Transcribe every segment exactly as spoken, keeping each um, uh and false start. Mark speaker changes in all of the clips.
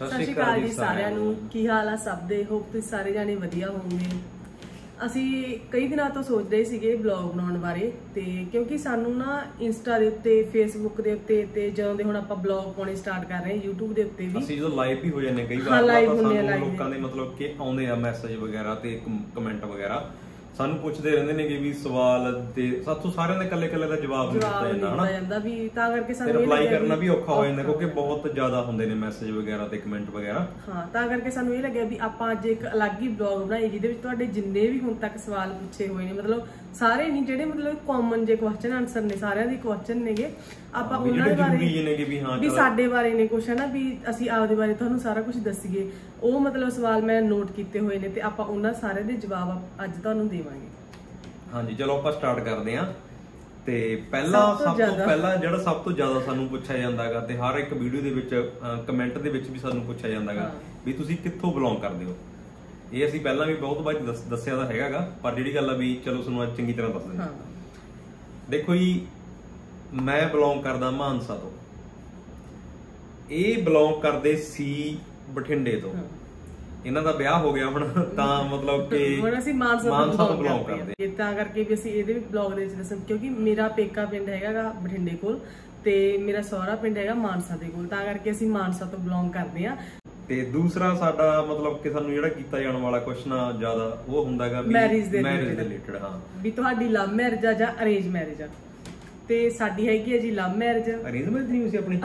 Speaker 1: ਸਤਿ ਸ਼੍ਰੀ ਅਕਾਲ ਜੀ ਸਾਰਿਆਂ ਨੂੰ। ਕੀ ਹਾਲ ਆ ਸਭ ਦੇ? ਹੋਪ ਤੁਸੀਂ ਸਾਰੇ ਜਾਣੇ ਵਧੀਆ ਹੋਵੋਗੇ। ਅਸੀਂ ਕਈ ਦਿਨਾਂ ਤੋਂ ਸੋਚ ਰਹੇ ਸੀਗੇ ਬਲੌਗ ਬਣਾਉਣ ਬਾਰੇ, ਤੇ ਕਿਉਂਕਿ ਸਾਨੂੰ ਨਾ ਇੰਸਟਾ ਦੇ ਉੱਤੇ, ਫੇਸਬੁੱਕ ਦੇ ਉੱਤੇ, ਤੇ ਜਦੋਂ ਦੇ ਹੁਣ ਆਪਾਂ ਬਲੌਗ ਪਾਉਣੇ ਸਟਾਰਟ ਕਰ ਰਹੇ ਹਾਂ YouTube ਦੇ ਉੱਤੇ ਵੀ,
Speaker 2: ਅਸੀਂ ਜਦੋਂ ਲਾਈਵ ਵੀ ਹੋ ਜਾਂਦੇ ਕਈ ਵਾਰ ਤਾਂ ਸਾਨੂੰ ਲੋਕਾਂ ਦੇ ਮਤਲਬ ਕਿ ਆਉਂਦੇ ਆ ਮੈਸੇਜ ਵਗੈਰਾ ਤੇ ਕਮੈਂਟ ਵਗੈਰਾ, ਸਾਨੂੰ ਪੁੱਛਦੇ ਰਹਿੰਦੇ ਨੇ ਕਿ ਵੀ ਸਵਾਲ ਤੇ ਸਾਥੋਂ ਸਾਰਿਆਂ ਦੇ ਇਕੱਲੇ ਇਕੱਲੇ ਦਾ ਜਵਾਬ ਦਿੱਤਾ ਜਾਂਦਾ ਜਾਂਦਾ ਵੀ, ਤਾਂ ਕਰਕੇ ਸਾਨੂੰ ਰਿਪਲਾਈ ਕਰਨਾ ਵੀ ਔਖਾ ਹੋ ਜਾਂਦਾ ਕਿਉਂਕਿ ਬਹੁਤ ਜ਼ਿਆਦਾ ਹੁੰਦੇ ਨੇ ਮੈਸੇਜ ਵਗੈਰਾ ਤੇ ਕਮੈਂਟ ਵਗੈਰਾ। ਹਾਂ, ਤਾਂ ਕਰਕੇ ਸਾਨੂੰ ਇਹ ਲੱਗਿਆ ਵੀ ਆਪਾਂ ਅੱਜ ਇੱਕ ਅਲੱਗ ਹੀ ਬਲੌਗ ਬਣਾਈਏ ਜਿਹਦੇ ਵਿੱਚ ਤੁਹਾਡੇ ਜਿੰਨੇ ਵੀ ਹੁਣ ਤੱਕ ਸਵਾਲ ਪੁੱਛੇ ਹੋਏ ਨੇ, ਮਤਲਬ ਸਾਰੇ ਨਹੀਂ, ਜਿਹੜੇ ਮਤਲਬ ਕਾਮਨ ਜੇ ਕੁਐਸਚਨ ਆਨਸਰ ਨੇ, ਸਾਰਿਆਂ ਦੇ ਕੁਐਸਚਨ ਨੇਗੇ, ਆਪਾਂ ਉਹਨਾਂ ਦੇ ਬਾਰੇ ਵੀ ਸਾਡੇ ਬਾਰੇ ਨੇ ਕੁਛ ਹੈ ਨਾ, ਵੀ ਅਸੀਂ ਆਪਦੇ ਬਾਰੇ ਤੁਹਾਨੂੰ ਸਾਰਾ ਕੁਝ ਦੱਸੀਏ। ਉਹ ਮਤਲਬ ਸਵਾਲ ਮੈਂ ਨੋਟ ਕੀਤੇ ਹੋਏ ਨੇ ਤੇ ਆਪਾਂ ਉਹਨਾਂ ਸਾਰਿਆਂ ਦੇ ਜਵਾਬ ਅੱਜ ਤੁਹਾਨੂੰ ਦੇਵਾਂਗੇ। ਹਾਂਜੀ, ਚਲੋ ਆਪਾਂ ਸਟਾਰਟ ਕਰਦੇ ਹਾਂ। ਤੇ ਪਹਿਲਾਂ ਸਭ ਤੋਂ ਪਹਿਲਾਂ ਜਿਹੜਾ ਸਭ ਤੋਂ ਜ਼ਿਆਦਾ ਸਾਨੂੰ ਪੁੱਛਿਆ ਜਾਂਦਾਗਾ ਤੇ ਹਰ ਇੱਕ ਵੀਡੀਓ ਦੇ ਵਿੱਚ ਕਮੈਂਟ ਦੇ ਵਿੱਚ ਵੀ ਸਾਨੂੰ ਪੁੱਛਿਆ ਜਾਂਦਾਗਾ ਵੀ ਤੁਸੀਂ ਕਿੱਥੋਂ ਬਿਲੋਂਗ ਕਰਦੇ ਹੋ। ਇਹ ਅਸੀਂ ਪਹਿਲਾਂ ਵੀ ਬਹੁਤ ਵਾਰ ਦੱਸਿਆ ਤਾਂ ਹੈਗਾਗਾ, ਪਰ ਜਿਹੜੀ ਗੱਲ ਆ ਵੀ ਚਲੋ ਤੁਹਾਨੂੰ ਅੱਜ ਚੰਗੀ ਤਰ੍ਹਾਂ ਦੱਸ ਦਿੰਦੇ। ਦੇਖੋ ਜੀ, ਮੈਂ ਬਿਲੋਂਗ ਕਰਦਾ ਮਾਨਸਾ ਤੋਂ, ਇਹ ਬਿਲੋਂਗ ਕਰਦੇ ਸੀ ਬਠਿੰਡੇ ਤੋਂ। ਇਹਨਾਂ ਦਾ ਵਿਆਹ ਹੋ ਗਿਆ ਹੁਣ, ਤਾਂ ਮਤਲਬ ਕਿ
Speaker 1: ਹੁਣ ਅਸੀਂ ਮਾਨਸਾ ਤੋਂ ਬਿਲੋਂਗ ਕਰਦੇ ਹਾਂ, ਤਾਂ ਕਰਕੇ ਵੀ ਅਸੀਂ ਇਹਦੇ ਬਲੌਗ ਦੇ ਵਿੱਚ ਦੱਸਾਂ, ਕਿਉਂਕਿ ਮੇਰਾ ਪੇਕਾ ਪਿੰਡ ਹੈਗਾ ਬਠਿੰਡੇ ਕੋਲ ਤੇ ਮੇਰਾ ਸਹੁਰਾ ਪਿੰਡ ਹੈਗਾ ਮਾਨਸਾ ਦੇ ਕੋਲ, ਤਾਂ ਕਰਕੇ ਅਸੀਂ ਮਾਨਸਾ ਤੋਂ ਬਿਲੋਂਗ ਕਰਦੇ ਹਾਂ।
Speaker 2: ਤੇ ਦੂਸਰਾ ਸਾਡਾ ਮਤਲਬ ਕਿ ਸਾਨੂੰ ਜਿਹੜਾ ਕੀਤਾ ਜਾਣ ਵਾਲਾ ਕੁਐਸਚਨ ਆ ਜ਼ਿਆਦਾ ਉਹ ਹੁੰਦਾਗਾ ਵੀ ਮੈਰਿਜ ਦੇ ਰਿਲੇਟਡ। ਹਾਂ, ਵੀ ਤੁਹਾਡੀ ਲਵ ਮੈਰਿਜ ਆ ਜਾਂ ਅਰੇਂਜ ਮੈਰਿਜ ਆ? ਤੇ ਸਾਡੀ ਹੈਗੀ ਹੈ ਜੀ ਲਵ ਮੈਰਿਜ। ਅਰੇਂਜ ਮੈਰਿਜ ਨਹੀਂ ਹੋਈ ਸੀ ਆਪਣੀ?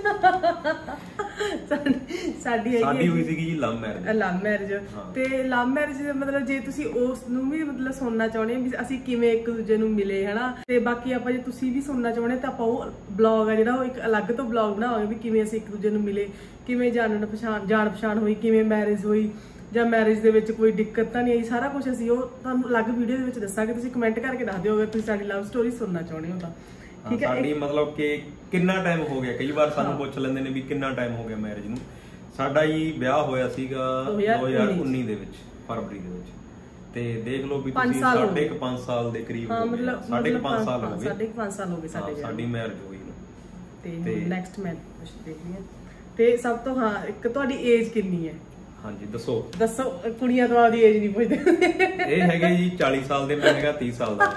Speaker 1: ਸਾਡੀ ਹੈਗੀ
Speaker 2: ਸਾਡੀ ਹੋਈ ਸੀਗੀ ਜੀ ਲਵ ਮੈਰਿਜ।
Speaker 1: ਲਵ ਮੈਰਿਜ ਤੇ ਲਵ ਮੈਰਿਜ ਮਤਲਬ ਜੇ ਤੁਸੀਂ ਉਸ ਨੂੰ ਵੀ ਮਤਲਬ ਸੁਣਨਾ ਚਾਹੁੰਦੇ ਹੋ ਵੀ ਅਸੀਂ ਕਿਵੇਂ ਇੱਕ ਦੂਜੇ ਨੂੰ ਮਿਲੇ ਹਨਾ, ਤੇ ਬਾਕੀ ਆਪਾਂ ਜੇ ਤੁਸੀਂ ਵੀ ਸੁਣਨਾ ਚਾਹੁੰਦੇ ਤਾਂ ਆਪਾਂ ਉਹ ਬਲੌਗ ਆ ਜਿਹੜਾ ਉਹ ਇੱਕ ਅਲੱਗ ਤੋਂ ਬਲੌਗ ਬਣਾਵਾਂਗੇ ਵੀ ਕਿਵੇਂ ਅਸੀਂ ਇੱਕ ਦੂਜੇ ਨੂੰ ਮਿਲੇ, ਕਿਵੇਂ ਜਾਣਨ ਪਛਾਣ ਜਾਣ ਪਛਾਣ ਹੋਈ, ਕਿਵੇਂ ਮੈਰਿਜ ਹੋਈ, ਜਾਂ ਮੈਰਿਜ ਦੇ ਵਿੱਚ ਕੋਈ ਦਿੱਕਤ ਤਾਂ ਨਹੀਂ ਆਈ। ਸਾਰਾ ਕੁਝ ਅਸੀਂ ਉਹ ਤੁਹਾਨੂੰ ਅਲੱਗ ਵੀਡੀਓ ਦੇ ਵਿੱਚ ਦੱਸਾਂਗੇ। ਤੁਸੀਂ ਕਮੈਂਟ ਕਰਕੇ ਦੱਸ ਦਿਓ ਅਗਰ ਤੁਸੀਂ ਸਾਡੀ ਲਵ ਸਟੋਰੀ ਸੁਣਨਾ ਚਾਹੁੰਦੇ ਹੋ ਤਾਂ।
Speaker 2: ਠੀਕ ਹੈ, ਸਾਡੀ ਮਤਲਬ ਕਿ ਕਿੰਨਾ ਟਾਈਮ ਹੋ ਗਿਆ, ਕਈ ਵਾਰ ਸਾਨੂੰ ਪੁੱਛ ਲੈਂਦੇ ਨੇ ਵੀ ਕਿੰਨਾ ਟਾਈਮ ਹੋ ਗਿਆ ਮੈਰਿਜ ਨੂੰ। ਸਾਡਾ ਜੀ ਵਿਆਹ ਹੋਇਆ ਸੀਗਾ ਦੋ ਹਜ਼ਾਰ ਉੱਨੀ ਦੇ ਵਿੱਚ, ਫਰਵਰੀ ਦੇ ਵਿੱਚ, ਤੇ ਦੇਖ ਲਓ ਵੀ ਤੁਸੀਂ ਸਾਢੇ ਕੁ ਪੰਜ ਸਾਲ ਦੇ ਕਰੀਬ ਹੋ ਗਏ। ਸਾਢੇ ਕੁ ਪੰਜ ਸਾਲ ਹੋ ਗਏ
Speaker 1: ਸਾਢੇ ਕੁ ਪੰਜ ਸਾਲ ਹੋ ਗਏ ਸਾਡੇ
Speaker 2: ਸਾਡੀ ਮੈਰਿਜ ਹੋਈ ਨੂੰ।
Speaker 1: ਤੇ ਨੈਕਸਟ ਮੈਂ ਦੇਖਦੀ ਹਾਂ। ਤੇ ਸਭ ਤੋਂ ਹਾਂ, ਇੱਕ ਤੁਹਾਡੀ ਏਜ ਕਿੰਨੀ ਹੈ? ਹਾਂਜੀ ਦੱਸੋ ਦੱਸੋ। ਕੁੜੀਆਂ ਤੋਂ ਆਪਦੀ ਏਜ ਨਹੀਂ ਪੁੱਛਦੇ।
Speaker 2: ਇਹ ਹੈਗੇ ਜੀ ਚਾਲੀ ਸਾਲ ਦੇ, ਮੈਂ ਹੈਗਾ ਤੀਹ ਸਾਲ ਦਾ।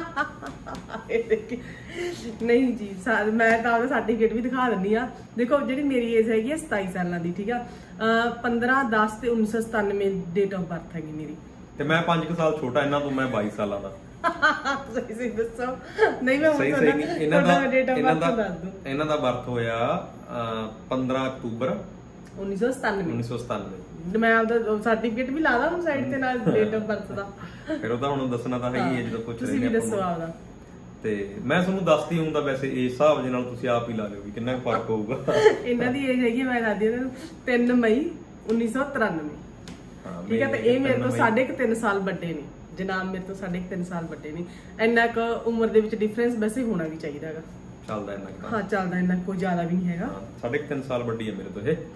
Speaker 1: ਨਹੀਂ ਜੀ, ਮੈਂ ਤਾਂ ਉਹਦਾ ਸਰਟੀਫਿਕੇਟ ਵੀ ਦਿਖਾ ਦਿੰਦੀ ਆ। ਦੇਖੋ, ਜਿਹੜੀ ਮੇਰੀ ਏਜ ਹੈਗੀ ਆ ਸਤਾਈ ਸਾਲਾਂ ਦੀ। ਠੀਕ ਆ, ਪੰਦਰਾਂ ਦਸ ਤੇ ਉੱਨੀ ਸੌ ਸਤਾਨਵੇਂ ਡੇਟ ਆਫ ਬਰਥ ਹੈਗੀ ਮੇਰੀ।
Speaker 2: ਤੇ ਮੈਂ ਪੰਜ ਕੁ ਸਾਲ ਛੋਟਾ ਇਹਨਾਂ ਤੋਂ, ਮੈਂ ਬਾਈ ਸਾਲਾਂ ਦਾ।
Speaker 1: ਸਹੀ ਸਹੀ ਦੱਸੋ। ਨਹੀਂ ਮੈਂ
Speaker 2: ਸਹੀ ਸਹੀ ਇਹਨਾਂ ਦਾ ਇਹਨਾਂ ਦਾ ਇਹਨਾਂ ਦਾ ਬਰਥ ਹੋਇਆ ਪੰਦਰਾਂ ਅਕਤੂਬਰ
Speaker 1: ਉੱਨੀ ਸੌ ਸਤਾਨਵੇਂ।
Speaker 2: ਉੱਨੀ ਸੌ ਸਤਾਨਵੇਂ।
Speaker 1: ਮੈਂ ਆਪਦਾ ਸਰਟੀਫਿਕੇਟ ਵੀ ਲਾ ਦਾਂ ਹੁਣ ਸਾਈਡ ਤੇ ਨਾਲ ਡੇਟ ਆਫ ਬਰਥ ਦਾ।
Speaker 2: ਫਿਰ ਉਹ ਤਾਂ ਹੁਣ ਦੱਸਣਾ ਤਾਂ ਹੈਗੀ ਹੈ ਜਦੋਂ ਪੁੱਛ ਰਹੇ ਨੇ।
Speaker 1: ਤੁਸੀਂ ਵੀ ਦੱਸੋ ਆਪਦਾ।
Speaker 2: ਤੇ ਮੈਂ ਤੁਹਾਨੂੰ ਦੱਸਦੀ ਹੁੰਦਾ, ਵੈਸੇ ਇਸ ਹਿਸਾਬ ਦੇ ਨਾਲ ਤੁਸੀਂ ਆਪ ਹੀ ਲਾ ਲਿਓ ਵੀ ਕਿੰਨਾ ਫਰਕ ਹੋਊਗਾ।
Speaker 1: ਇਹਨਾਂ ਦੀ ਏਜ ਹੈਗੀ, ਮੈਂ ਦੱਸਦੀ ਹਾਂ, ਤਿੰਨ ਮਈ ਉੱਨੀ ਸੌ ਤਰਾਨਵੇਂ। ਠੀਕ ਹੈ, ਤੇ ਇਹ ਮੇਰੇ ਤੋਂ ਸਾਢੇ ਕੁ ਤਿੰਨ ਸਾਲ ਵੱਡੇ ਨੇ। ਜਨਾਬ ਮੇਰੇ ਤੋਂ ਸਾਢੇ ਕੁ ਤਿੰਨ ਸਾਲ ਵੱਡੇ ਨੇ। ਇੰਨਾ ਕੁ ਉਮਰ ਦੇ ਵਿੱਚ ਡਿਫਰੈਂਸ ਵੈਸੇ ਹੋਣਾ ਵੀ ਚਾਹੀਦਾ ਹੈਗਾ।
Speaker 2: ਚੱਲਦਾ ਇੰਨਾ ਕੁ?
Speaker 1: ਹਾਂ ਚੱਲਦਾ, ਇੰਨਾ ਕੋਈ ਜ਼ਿਆਦਾ ਵੀ ਨਹੀਂ ਹੈਗਾ।
Speaker 2: ਸਾਢੇ ਕੁ ਤਿੰਨ ਸਾਲ ਵੱਡੀ ਹੈ ਮੇਰੇ ਤੋਂ ਇਹ।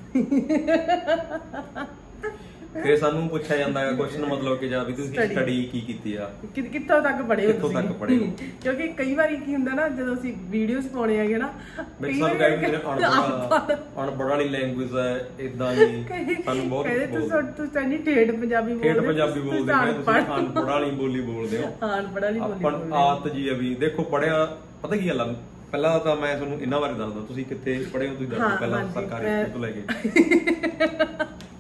Speaker 2: ਫਿਰ ਸਾਨੂੰ ਪੁੱਛਿਆ ਜਾਂਦਾ ਹੈ ਕੁਐਸਚਨ, ਮਤਲਬ ਕਿ ਜਾਂ ਵੀ ਤੁਸੀਂ ਸਟੱਡੀ ਕੀ ਕੀਤੀ ਆ,
Speaker 1: ਕਿੱਥੋਂ ਤੱਕ ਪੜ੍ਹੇ ਹੋ,
Speaker 2: ਕਿੱਥੋਂ ਤੱਕ ਪੜ੍ਹੇ ਹੋ।
Speaker 1: ਕਿਉਂਕਿ ਕਈ ਵਾਰੀ ਕੀ ਹੁੰਦਾ ਨਾ, ਜਦੋਂ ਅਸੀਂ ਵੀਡੀਓਜ਼ ਪਾਉਣੇ ਹੈਗੇ ਨਾ,
Speaker 2: ਅਨਪੜ੍ਹ ਵਾਲੀ ਲੈਂਗੁਏਜ ਹੈ ਇਦਾਂ ਦੀ, ਸਾਨੂੰ ਬਹੁਤ
Speaker 1: ਤੁਸੀਂ ਨਹੀਂ ਠੇਠ ਪੰਜਾਬੀ ਬੋਲਦੇ,
Speaker 2: ਠੇਠ ਪੰਜਾਬੀ ਬੋਲਦੇ ਹੋ, ਤੁਸੀਂ ਅਨਪੜ੍ਹ ਵਾਲੀ ਬੋਲੀ ਬੋਲਦੇ ਹੋ।
Speaker 1: ਹਾਂ, ਅਨਪੜ੍ਹ ਵਾਲੀ ਬੋਲੀ
Speaker 2: ਬੋਲਦੇ ਹੋ। ਆਤ ਜੀ ਅਭੀ ਦੇਖੋ, ਪੜਿਆ ਪਤਾ ਕੀ ਗੱਲ ਆ, ਪਹਿਲਾਂ ਤਾਂ ਮੈਂ ਤੁਹਾਨੂੰ ਇਹਨਾਂ ਬਾਰੇ ਦੱਸਦਾ, ਤੁਸੀਂ ਕਿੱਥੇ ਪੜ੍ਹੇ ਹੋ, ਤੁਸੀਂ ਦੱਸੋ ਪਹਿਲਾਂ ਸਰਕਾਰੀ ਸਕੂਲ ਤੋਂ ਲੈ ਕੇ।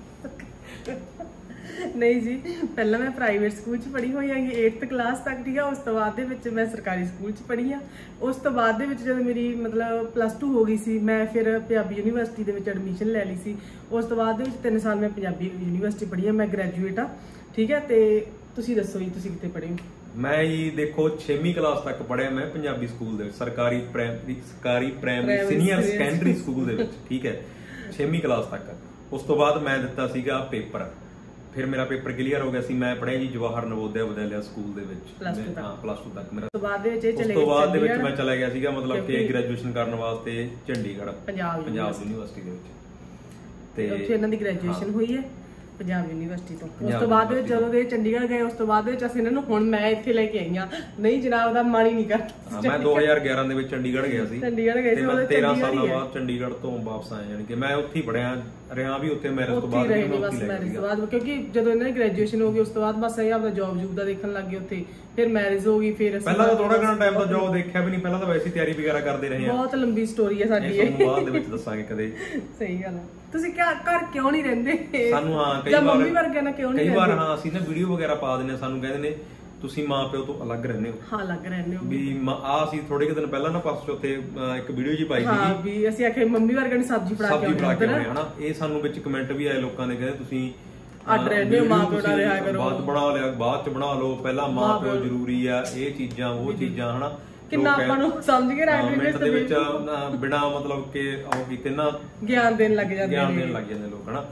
Speaker 1: ਨਹੀਂ ਜੀ, ਪਹਿਲਾਂ ਮੈਂ ਪ੍ਰਾਈਵੇਟ ਸਕੂਲ 'ਚ ਪੜ੍ਹੀ ਹੋਈ ਹੈਗੀ ਅੱਠਵੀਂ ਕਲਾਸ ਤੱਕ। ਠੀਕ ਆ, ਉਸ ਤੋਂ ਬਾਅਦ ਦੇ ਵਿੱਚ ਮੈਂ ਸਰਕਾਰੀ ਸਕੂਲ 'ਚ ਪੜ੍ਹੀ ਆ। ਉਸ ਤੋਂ ਬਾਅਦ ਦੇ ਵਿੱਚ ਜਦੋਂ ਮੇਰੀ ਮਤਲਬ ਪਲੱਸ ਟੂ ਹੋ ਗਈ ਸੀ, ਮੈਂ ਫਿਰ ਪੰਜਾਬੀ ਯੂਨੀਵਰਸਿਟੀ ਦੇ ਵਿੱਚ ਐਡਮਿਸ਼ਨ ਲੈ ਲਈ ਸੀ। ਉਸ ਤੋਂ ਬਾਅਦ ਦੇ ਵਿੱਚ ਤਿੰਨ ਸਾਲ ਮੈਂ ਪੰਜਾਬੀ ਯੂਨੀਵਰਸਿਟੀ ਪੜ੍ਹੀ ਆ। ਮੈਂ ਗ੍ਰੈਜੂਏਟ ਆ। ਠੀਕ ਹੈ, ਤੇ ਤੁਸੀਂ ਦੱਸੋ ਜੀ, ਤੁਸੀਂ ਕਿੱਥੇ ਪੜ੍ਹੇ ਹੋ?
Speaker 2: ਮੈਂ ਜੀ ਦੇਖੋ ਛੇਵੀਂ ਕਲਾਸ ਤੱਕ ਪੜ੍ਹਿਆ ਮੈਂ ਪੰਜਾਬੀ ਸਕੂਲ ਦੇ ਵਿੱਚ, ਸਰਕਾਰੀ ਪ੍ਰਾਇਮਰੀ ਸਰਕਾਰੀ ਪ੍ਰਾਇਮਰੀ ਸੀਨੀਅਰ ਸੈਕੰਡਰੀ ਸਕੂਲ ਦੇ ਵਿੱਚ। ਠੀਕ ਹੈ, ਛੇਵੀਂ ਕਲਾਸ ਤੱਕ। ਉਸ ਤੋਂ ਬਾਅਦ ਮੈਂ ਦਿੱਤਾ ਸੀਗਾ ਪੇਪਰ, ਫਿਰ ਮੇਰਾ ਪੇਪਰ ਕਲੀਅਰ ਹੋ ਗਿਆ ਸੀ। ਮੈਂ ਪੜ੍ਹਿਆ ਜੀ ਜਵਾਹਰ ਨਵੋਦਿਆ ਵਿਦਿਆਲਿਆ ਸਕੂਲ ਦੇ ਵਿੱਚ, ਹਾਂ ਪਲੱਸ ਟੂ ਤੱਕ ਮੇਰਾ। ਉਸ ਤੋਂ ਬਾਅਦ ਦੇ ਵਿੱਚ ਇਹ ਚਲੇ ਉਸ ਤੋਂ ਬਾਅਦ ਦੇ ਵਿੱਚ ਮੈਂ ਚਲਾ ਗਿਆ ਸੀਗਾ ਮਤਲਬ ਕਿ ਗ੍ਰੈਜੂਏਸ਼ਨ ਕਰਨ ਵਾਸਤੇ ਚੰਡੀਗੜ੍ਹ ਪੰਜਾਬ ਯੂਨੀਵਰਸਿਟੀ ਦੇ ਵਿੱਚ, ਤੇ ਉੱਥੇ ਇਹਨਾਂ ਦੀ ਗ੍ਰੈਜੂਏਸ਼ਨ ਹੋਈ ਹੈ ਪੰਜਾਬ ਯੂਨੀਵਰਸਿਟੀ ਤੋਂ। ਉਸ ਤੋਂ ਬਾਅਦ ਜਦੋਂ ਦੇ ਚੰਡੀਗੜ੍ਹ ਗਏ, ਉਸ ਤੋਂ ਬਾਅਦ ਵਿੱਚ ਅਸੀਂ ਇਹਨਾਂ ਨੂੰ ਹੁਣ ਮੈਂ ਇੱਥੇ ਲੈ ਕੇ ਆਈ ਹਾਂ। ਨਹੀਂ ਜਨਾਬ ਦਾ ਮਨ ਹੀ ਨਹੀਂ ਕਰਦਾ। ਮੈਂ ਦੋ ਹਜ਼ਾਰ ਗਿਆਰਾਂ ਦੇ ਵਿੱਚ ਚੰਡੀਗੜ੍ਹ ਗਿਆ ਸੀ। ਚੰਡੀਗੜ੍ਹ ਗਏ ਸੀ, ਤੇਰਾਂ ਸਾਲਾਂ ਬਾਅਦ ਚੰਡੀਗੜ੍ਹ ਤੋਂ ਵਾਪਸ ਆਇਆ, ਯਾਨੀ ਕਿ ਮੈਂ ਉੱਥੇ ਹੀ ਪੜ੍ਹਿਆ ਰਿਹਾ ਵੀ ਉੱਥੇ ਮੈਰਿਜ ਤੋਂ ਬਾਅਦ
Speaker 1: ਰਹੇ ਨੇ ਬਸ ਮੈਰਿਜ ਤੋਂ ਬਾਅਦ, ਕਿਉਂਕਿ ਜਦੋਂ ਇਹਨਾਂ ਦੀ ਗ੍ਰੈਜੂਏਸ਼ਨ ਹੋ ਗਈ ਉਸ ਤੋਂ ਬਾਅਦ ਬਸ ਇਹ ਆਪਦਾ ਜੌਬ ਜੂਬ ਦਾ ਦੇਖਣ ਲੱਗ ਗਏ ਉੱਥੇ, ਫਿਰ ਮੈਰਿਜ ਹੋ ਗਈ। ਫਿਰ
Speaker 2: ਪਹਿਲਾਂ ਤਾਂ ਥੋੜਾ ਘਣਾ ਟਾਈਮ ਤਾਂ ਜੌਬ ਦੇਖਿਆ ਵੀ ਨਹੀਂ, ਪਹਿਲਾਂ ਤਾਂ ਵੈਸੇ ਤਿਆਰੀ ਵਗੈਰਾ ਕਰਦੇ ਰਹੇ ਆ।
Speaker 1: ਬਹੁਤ ਲੰਬੀ ਸਟੋਰੀ ਹੈ ਸਾਡੀ ਇਹ,
Speaker 2: ਤੁਹਾਨੂੰ ਬਾਅਦ ਦੇ ਵਿੱਚ ਦੱਸਾਂਗੇ ਕਦੇ।
Speaker 1: ਸਹੀ ਗੱਲ ਹੈ। ਤੁਸੀਂ ਕਿਆ ਘਰ ਕਿਉਂ ਨਹੀਂ ਰਹਿੰਦੇ?
Speaker 2: ਸਾਨੂੰ ਹਾਂ ਕਈ
Speaker 1: ਵਾਰ
Speaker 2: ਮੰਮੀ
Speaker 1: ਵਰਗਿਆਂ ਨਾਲ ਕਿਉਂ ਨਹੀਂ
Speaker 2: ਰਹਿੰਦੇ? ਕਈ ਵਾਰ ਹਾਂ ਅਸੀਂ ਨਾ ਵੀਡੀਓ ਵਗੈਰਾ ਪਾ ਦਿੰਦੇ, ਸਾਨੂੰ ਕਹਿੰਦੇ ਨੇ ਤੁਸੀਂ ਮਾਂ ਪਿਓ ਤੋਂ ਅਲੱਗ ਰਹਿੰਦੇ ਹੋ।
Speaker 1: ਹਾਂ ਅਲੱਗ ਰਹਿੰਦੇ ਹੋ
Speaker 2: ਵੀ ਆ ਅਸੀਂ ਥੋੜੇ ਕੁ ਦਿਨ ਪਹਿਲਾਂ ਨਾ ਪਾਸਟ ਉੱਥੇ ਇੱਕ ਵੀਡੀਓ ਜੀ ਪਾਈ ਸੀਗੀ,
Speaker 1: ਹਾਂ ਵੀ ਅਸੀਂ ਆਖੇ ਮੰਮੀ ਵਰਗਿਆਂ ਨੂੰ ਸਬਜ਼ੀ ਫੜਾ ਕੇ
Speaker 2: ਆਉਂਦੇ ਹਨਾ। ਇਹ ਸਾਨੂੰ ਵਿੱਚ ਕਮੈਂਟ ਵੀ ਆਏ ਲੋਕਾਂ ਦੇ, ਕਹਿੰਦੇ ਤੁਸੀਂ
Speaker 1: ਅੱਡ ਰਹਿੰਦੇ ਹੋ, ਮਾਂ ਪਿਓ ਨਾਲ ਰਿਹਾ ਕਰੋ,
Speaker 2: ਬਾਅਦ ਬਣਾ ਲਿਆ ਬਾਅਦ ਚ ਬਣਾ ਲਓ, ਪਹਿਲਾਂ ਮਾਂ ਪਿਓ ਜ਼ਰੂਰੀ ਆ, ਇਹ ਚੀਜ਼ਾਂ ਉਹ ਚੀਜ਼ਾਂ ਹਨਾ।
Speaker 1: ਕਿੰਨਾ ਆਪਾਂ ਨੂੰ ਸਮਝ ਕੇ ਰੱਖ
Speaker 2: ਮਿੰਟ ਦੇ ਵਿੱਚ ਬਿਨਾ ਮਤਲਬ ਕਿ ਉਹ ਕੀਤੇ ਨਾ
Speaker 1: ਗਿਆਨ ਦੇਣ ਲੱਗ ਜਾਂਦੇ
Speaker 2: ਗਿਆਨ ਦੇਣ ਲੱਗ ਜਾਂਦੇ ਲੋਕ ਹਨਾ।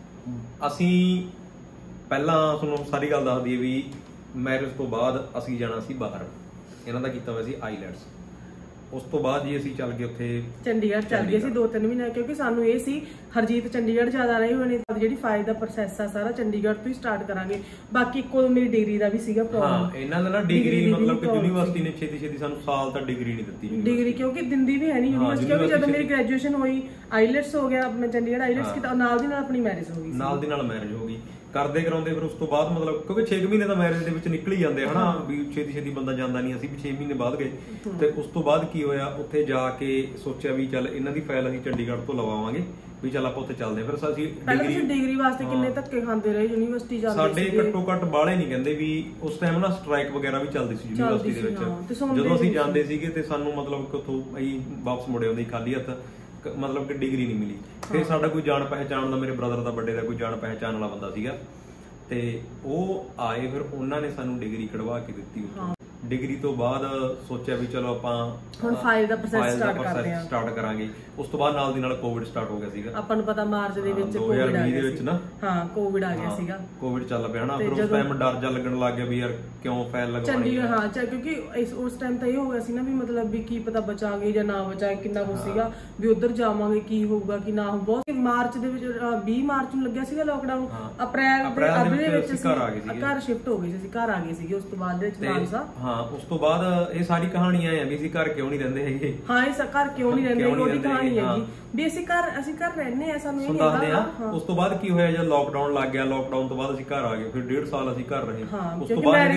Speaker 2: ਅਸੀਂ ਪਹਿਲਾਂ ਤੁਹਾਨੂੰ ਸਾਰੀ ਗੱਲ ਦੱਸ ਦਈਏ ਵੀ ਮੈਰਿਜ ਤੋਂ ਬਾਅਦ ਅਸੀਂ ਜਾਣਾ ਸੀ ਬਾਹਰ, ਇਹਨਾਂ ਦਾ ਕੀਤਾ ਹੋਇਆ ਸੀ ਆਈਲੈਟਸ। ਉਸ ਤੋਂ ਬਾਅਦ ਜੀ ਅਸੀਂ ਚੱਲ ਗਏ ਉੱਥੇ
Speaker 1: ਚੰਡੀਗੜ੍ਹ ਚੱਲ ਗਏ ਸੀ ਦੋ ਤਿੰਨ ਮਹੀਨੇ, ਕਿਉਂਕਿ ਸਾਨੂੰ ਇਹ ਸੀ ਹਰਜੀਤ ਚੰਡੀਗੜ੍ਹ ਜ਼ਿਆਦਾ ਰਹੇ ਹੋਏ ਨੇ, ਜਿਹੜੀ ਫਾਈਲ ਦਾ ਪ੍ਰੋਸੈਸ ਆ ਸਾਰਾ ਚੰਡੀਗੜ੍ਹ ਤੋਂ ਹੀ ਸਟਾਰਟ ਕਰਾਂਗੇ। ਬਾਕੀ ਇੱਕੋ ਮੇਰੀ ਡਿਗਰੀ ਦਾ ਵੀ ਸੀਗਾ ਪ੍ਰੋਬਲਮ।
Speaker 2: ਹਾਂ ਇਹਨਾਂ ਦਾ ਨਾ ਡਿਗਰੀ ਮਤਲਬ ਕਿ ਯੂਨੀਵਰਸਿਟੀ ਨੇ ਛੇਤੀ ਛੇਤੀ ਸਾਨੂੰ ਸਾਲ ਤੱਕ ਡਿਗਰੀ ਨਹੀਂ ਦਿੱਤੀ।
Speaker 1: ਡਿਗਰੀ ਕਿਉਂਕਿ ਦਿੰਦੀ ਵੀ ਹੈ ਨਹੀਂ ਯੂਨੀਵਰਸਿਟੀ, ਕਿਉਂਕਿ ਜਦੋਂ ਮੇਰੀ ਗ੍ਰੈਜੂਏਸ਼ਨ ਹੋਈ ਆਈਲੈਟਸ ਹੋ ਗਿਆ, ਮੈਂ ਚੰਡੀਗੜ੍ਹ ਆਈਲੈਟਸ ਕੀਤਾ, ਨਾਲ ਦੀ ਨਾਲ ਆਪਣੀ ਮੈਰਿਜ ਹੋ ਗਈ,
Speaker 2: ਨਾਲ ਦੀ ਨਾਲ ਮੈਰਿਜ ਹੋ ਗਈ। ਕਰਦੇ ਕਰਾਉਂਦੇ ਫਿਰ ਉਸ ਤੋਂ ਬਾਅਦ ਮਤਲਬ ਕਿਉਂਕਿ ਛੇ ਮਹੀਨੇ ਦਾ ਮੈਰਿਜ ਦੇ ਵਿੱਚ ਨਿਕਲ ਹੀ ਜਾਂਦੇ ਹਨਾ, ਵੀ ਛੇਤੀ ਛੇਤੀ ਬੰਦਾ ਜਾਂਦਾ ਨਹੀਂ। ਅਸੀਂ ਵੀ ਛੇ ਮਹੀਨੇ ਬਾਅਦ ਗਏ ਤੇ ਉਸ ਤੋਂ ਬਾਅਦ ਕੀ ਹੋਇਆ, ਉੱਥੇ ਜਾ ਕੇ ਸੋਚਿਆ ਵੀ ਚੱਲ ਇਹਨਾਂ ਦੀ ਫਾਈਲ ਅਸੀਂ ਚੰਡੀਗੜ੍ਹ ਤੋਂ ਲਵਾਵਾਂਗੇ, ਵੀ ਚੱਲ ਆਪਾਂ ਉੱਥੇ ਚੱਲਦੇ। ਫਿਰ ਅਸੀਂ
Speaker 1: ਡਿਗਰੀ ਡਿਗਰੀ ਵਾਸਤੇ ਕਿੰਨੇ ਧੱਕੇ ਖਾਂਦੇ ਰਹੇ ਯੂਨੀਵਰਸਿਟੀ ਜਾਂਦੇ
Speaker 2: ਸਾਡੇ ਘੱਟੋ ਘੱਟ ਬਾਹਲੇ ਨਹੀਂ ਕਹਿੰਦੇ ਵੀ ਉਸ ਟਾਈਮ ਨਾ ਸਟ੍ਰਾਈਕ ਵਗੈਰਾ ਵੀ ਚੱਲਦੀ ਸੀ ਯੂਨੀਵਰਸਿਟੀ ਦੇ ਵਿੱਚ। ਜਦੋਂ ਅਸੀਂ ਜਾਂਦੇ ਸੀਗੇ ਤੇ ਸਾਨੂੰ ਮਤਲਬ ਕਿਥੋਂ ਅਸੀਂ ਵਾਪਸ ਮੁੜੇ ਆਉਂਦੇ ਖਾਲੀ ਹੱਥ, ਮਤਲਬ ਕਿ ਡਿਗਰੀ ਨਹੀਂ ਮਿਲੀ। ਫਿਰ ਸਾਡਾ ਕੋਈ ਜਾਣ ਪਹਿਚਾਣ ਦਾ, ਮੇਰੇ ਬ੍ਰਦਰ ਦਾ ਵੱਡੇ ਦਾ ਕੋਈ ਜਾਣ ਪਹਿਚਾਣ ਵਾਲਾ ਬੰਦਾ ਸੀਗਾ ਤੇ ਉਹ ਆਏ, ਫਿਰ ਉਹਨਾਂ ਨੇ ਸਾਨੂੰ ਡਿਗਰੀ ਕਢਵਾ ਕੇ ਦਿੱਤੀ। ਡਿਗਰੀ ਤੋਂ ਬਾਅਦ ਸੋਚਿਆ ਵੀ ਚਲੋ ਆਪਾਂ
Speaker 1: ਹੁਣ ਫਾਈਲ ਦਾ ਪ੍ਰੋਸੈਸ ਸਟਾਰਟ ਕਰਦੇ ਹਾਂ
Speaker 2: ਸਟਾਰਟ ਕਰਾਂਗੇ। ਉਸ ਤੋਂ ਬਾਅਦ ਨਾਲ ਦੀ ਨਾਲ ਕੋਵਿਡ ਸਟਾਰਟ ਹੋ ਗਿਆ ਸੀਗਾ। ਆਪਾਂ ਨੂੰ ਪਤਾ ਮਾਰਚ ਦੇ ਵਿੱਚ
Speaker 1: ਦੋ ਹਜ਼ਾਰ ਵੀਹ ਦੇ ਵਿੱਚ ਨਾ ਹਾਂ ਕੋਵਿਡ ਆ ਗਿਆ ਸੀਗਾ,
Speaker 2: ਕੋਵਿਡ ਚੱਲ ਪਿਆ ਨਾ। ਫਿਰ ਉਸ ਟਾਈਮ ਡਰ ਜਾ ਲੱਗਣ ਲੱਗ ਗਿਆ ਵੀ ਯਾਰ ਕਿਉਂ ਫਾਈਲ ਲਗਵਾਉਣੀ।
Speaker 1: ਚੰਡੀਗੜ੍ਹ ਹਾਂ ਕਿਉਂਕਿ ਇਸ ਉਸ ਟਾਈਮ ਤਾਂ ਇਹ ਹੋ ਗਿਆ ਸੀ ਨਾ ਵੀ ਮਤਲਬ ਵੀ ਕੀ ਪਤਾ ਬਚਾਂਗੇ ਜਾਂ ਨਾ ਬਚਾਂਗੇ, ਕਿੰਨਾ ਕੁ ਸੀਗਾ ਵੀ ਉਧਰ ਜਾਵਾਂਗੇ ਕੀ ਹੋਊਗਾ ਕੀ ਨਾ ਹੋਊ। ਬਹੁਤ ਮਾਰਚ ਦੇ ਵਿੱਚ ਵੀਹ ਮਾਰਚ ਨੂੰ ਲੱਗਿਆ ਸੀਗਾ ਲੋਕਡਾਊਨ, ਅਪ੍ਰੈਲ ਦੇ ਵਿੱਚ ਅਸੀਂ ਘਰ ਆ ਗਏ ਸੀਗੇ, ਘਰ ਸ਼ਿਫਟ ਹੋ ਗਏ ਸੀ, ਅਸੀਂ ਘਰ ਆ ਗਏ ਸੀਗੇ ਉਸ ਤੋਂ ਬਾਅਦ ਦੇ ਵਿੱਚ।
Speaker 2: ਹਾਂ ਉਸ ਤੋਂ ਬਾਅਦ ਇਹ ਸਾਰੀ ਕਹਾਣੀਆਂ ਆ ਵੀ ਅਸੀਂ ਘਰ ਕਿਉਂ ਨਹੀਂ ਰਹਿੰਦੇ ਹੈਗੇ।
Speaker 1: ਹਾਂ ਇਹ ਘਰ ਕਿਉਂ ਨਹੀਂ ਰਹਿੰਦੇ ਉਹਦੀ ਕਹਾਣੀ ਹੈਗੀ ਵੀ ਅਸੀਂ ਘਰ ਅਸੀਂ ਘਰ ਰਹਿੰਦੇ ਆ, ਸਾਨੂੰ ਇਹ ਨਹੀਂ ਹੈਗਾ।
Speaker 2: ਉਸ ਤੋਂ ਬਾਅਦ ਕੀ ਹੋਇਆ ਜਦ ਲੋਕਡਾਊਨ ਲੱਗ ਗਿਆ, ਲੋਕਡਾਊਨ ਤੋਂ ਬਾਅਦ ਅਸੀਂ ਘਰ ਆ ਗਏ। ਫਿਰ ਡੇਢ ਸਾਲ ਅਸੀਂ ਘਰ ਰਹੇ। ਉਸ ਤੋਂ ਬਾਅਦ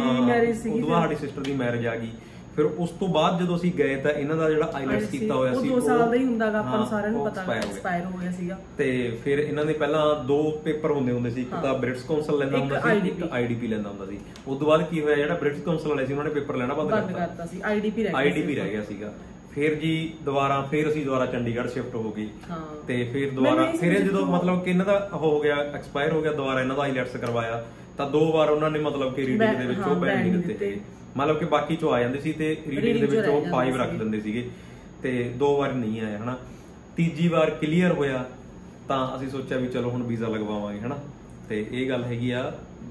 Speaker 2: ਸਾਡੀ ਸਿਸਟਰ ਦੀ ਮੈਰਿਜ ਆ ਗਈ। ਫਿਰ ਉਸ ਤੋਂ ਬਾਅਦ ਜਦੋਂ ਅਸੀਂ ਗਏ ਤਾਂ ਇਹਨਾਂ ਦਾ ਜਿਹੜਾ ਆਈਲੈਟਸ ਕੀਤਾ ਹੋਇਆ ਸੀ
Speaker 1: ਉਹ ਦੋ ਸਾਲ ਦਾ ਹੀ ਹੁੰਦਾਗਾ, ਆਪਾਂ ਨੂੰ ਸਾਰਿਆਂ ਨੂੰ ਪਤਾ ਐਕਸਪਾਇਰ ਹੋ ਗਿਆ ਸੀਗਾ।
Speaker 2: ਤੇ ਫਿਰ ਇਹਨਾਂ ਦੇ ਪਹਿਲਾਂ ਦੋ ਪੇਪਰ ਹੁੰਦੇ ਹੁੰਦੇ ਸੀ, ਇੱਕ ਤਾਂ ਬ੍ਰਿਟਿਸ਼ ਕਾਉਂਸਲ ਲੈਂਦਾ ਹੁੰਦਾ ਸੀ, ਇੱਕ ਆਈਡੀਪੀ ਲੈਂਦਾ ਹੁੰਦਾ ਸੀ। ਉਸ ਤੋਂ ਬਾਅਦ ਕੀ ਹੋਇਆ, ਜਿਹੜਾ ਬ੍ਰਿਟਿਸ਼ ਕਾਉਂਸਲ ਵਾਲੇ ਸੀ ਉਹਨਾਂ ਨੇ ਪੇਪਰ ਲੈਣਾ ਬੰਦ ਕਰਤਾ ਸੀ, ਆਈਡੀਪੀ ਰਹਿ ਗਿਆ ਆਈਡੀਪੀ ਰਹਿ ਗਿਆ ਸੀਗਾ। ਫਿਰ ਜੀ ਦੁਬਾਰਾ ਫਿਰ ਅਸੀਂ ਦੁਬਾਰਾ ਚੰਡੀਗੜ੍ਹ ਸ਼ਿਫਟ ਹੋ ਗਏ ਤੇ ਫਿਰ ਦੁਬਾਰਾ ਫਿਰ ਜਦੋਂ ਮਤਲਬ ਕਿ ਇਹਨਾਂ ਦਾ ਹੋ ਗਿਆ ਐਕਸਪਾਇਰ ਹੋ ਗਿਆ, ਦੁਬਾਰਾ ਇਹਨਾਂ ਦਾ ਆਈਲੈਟਸ ਕਰਵਾਇਆ ਤਾਂ ਦੋ ਵਾਰ ਉਹਨਾਂ ਨੇ ਮਤਲਬ ਕਿ ਰੀਡਿੰਗ ਦੇ ਵਿੱਚ ਉਹ ਬੈਂਡ ਨਹੀਂ ਦਿੱਤੇ, ਮਤਲਬ ਕਿ ਬਾਕੀ ਚੋਂ ਆ ਜਾਂਦੇ ਸੀ ਤੇ ਰੀਡਿੰਗ ਦੇ ਵਿੱਚ ਉਹ ਪੰਜ ਰੱਖ ਦਿੰਦੇ ਸੀਗੇ ਤੇ ਦੋ ਵਾਰ ਨਹੀਂ ਆਇਆ ਹਨਾ। ਤੀਜੀ ਵਾਰ ਕਲੀਅਰ ਹੋਇਆ ਤਾਂ ਅਸੀਂ ਸੋਚਿਆ ਵੀ ਚਲੋ ਹੁਣ ਵੀਜ਼ਾ ਲਗਵਾਵਾਂਗੇ ਹਨਾ। ਤੇ ਇਹ ਗੱਲ ਹੈਗੀ ਆ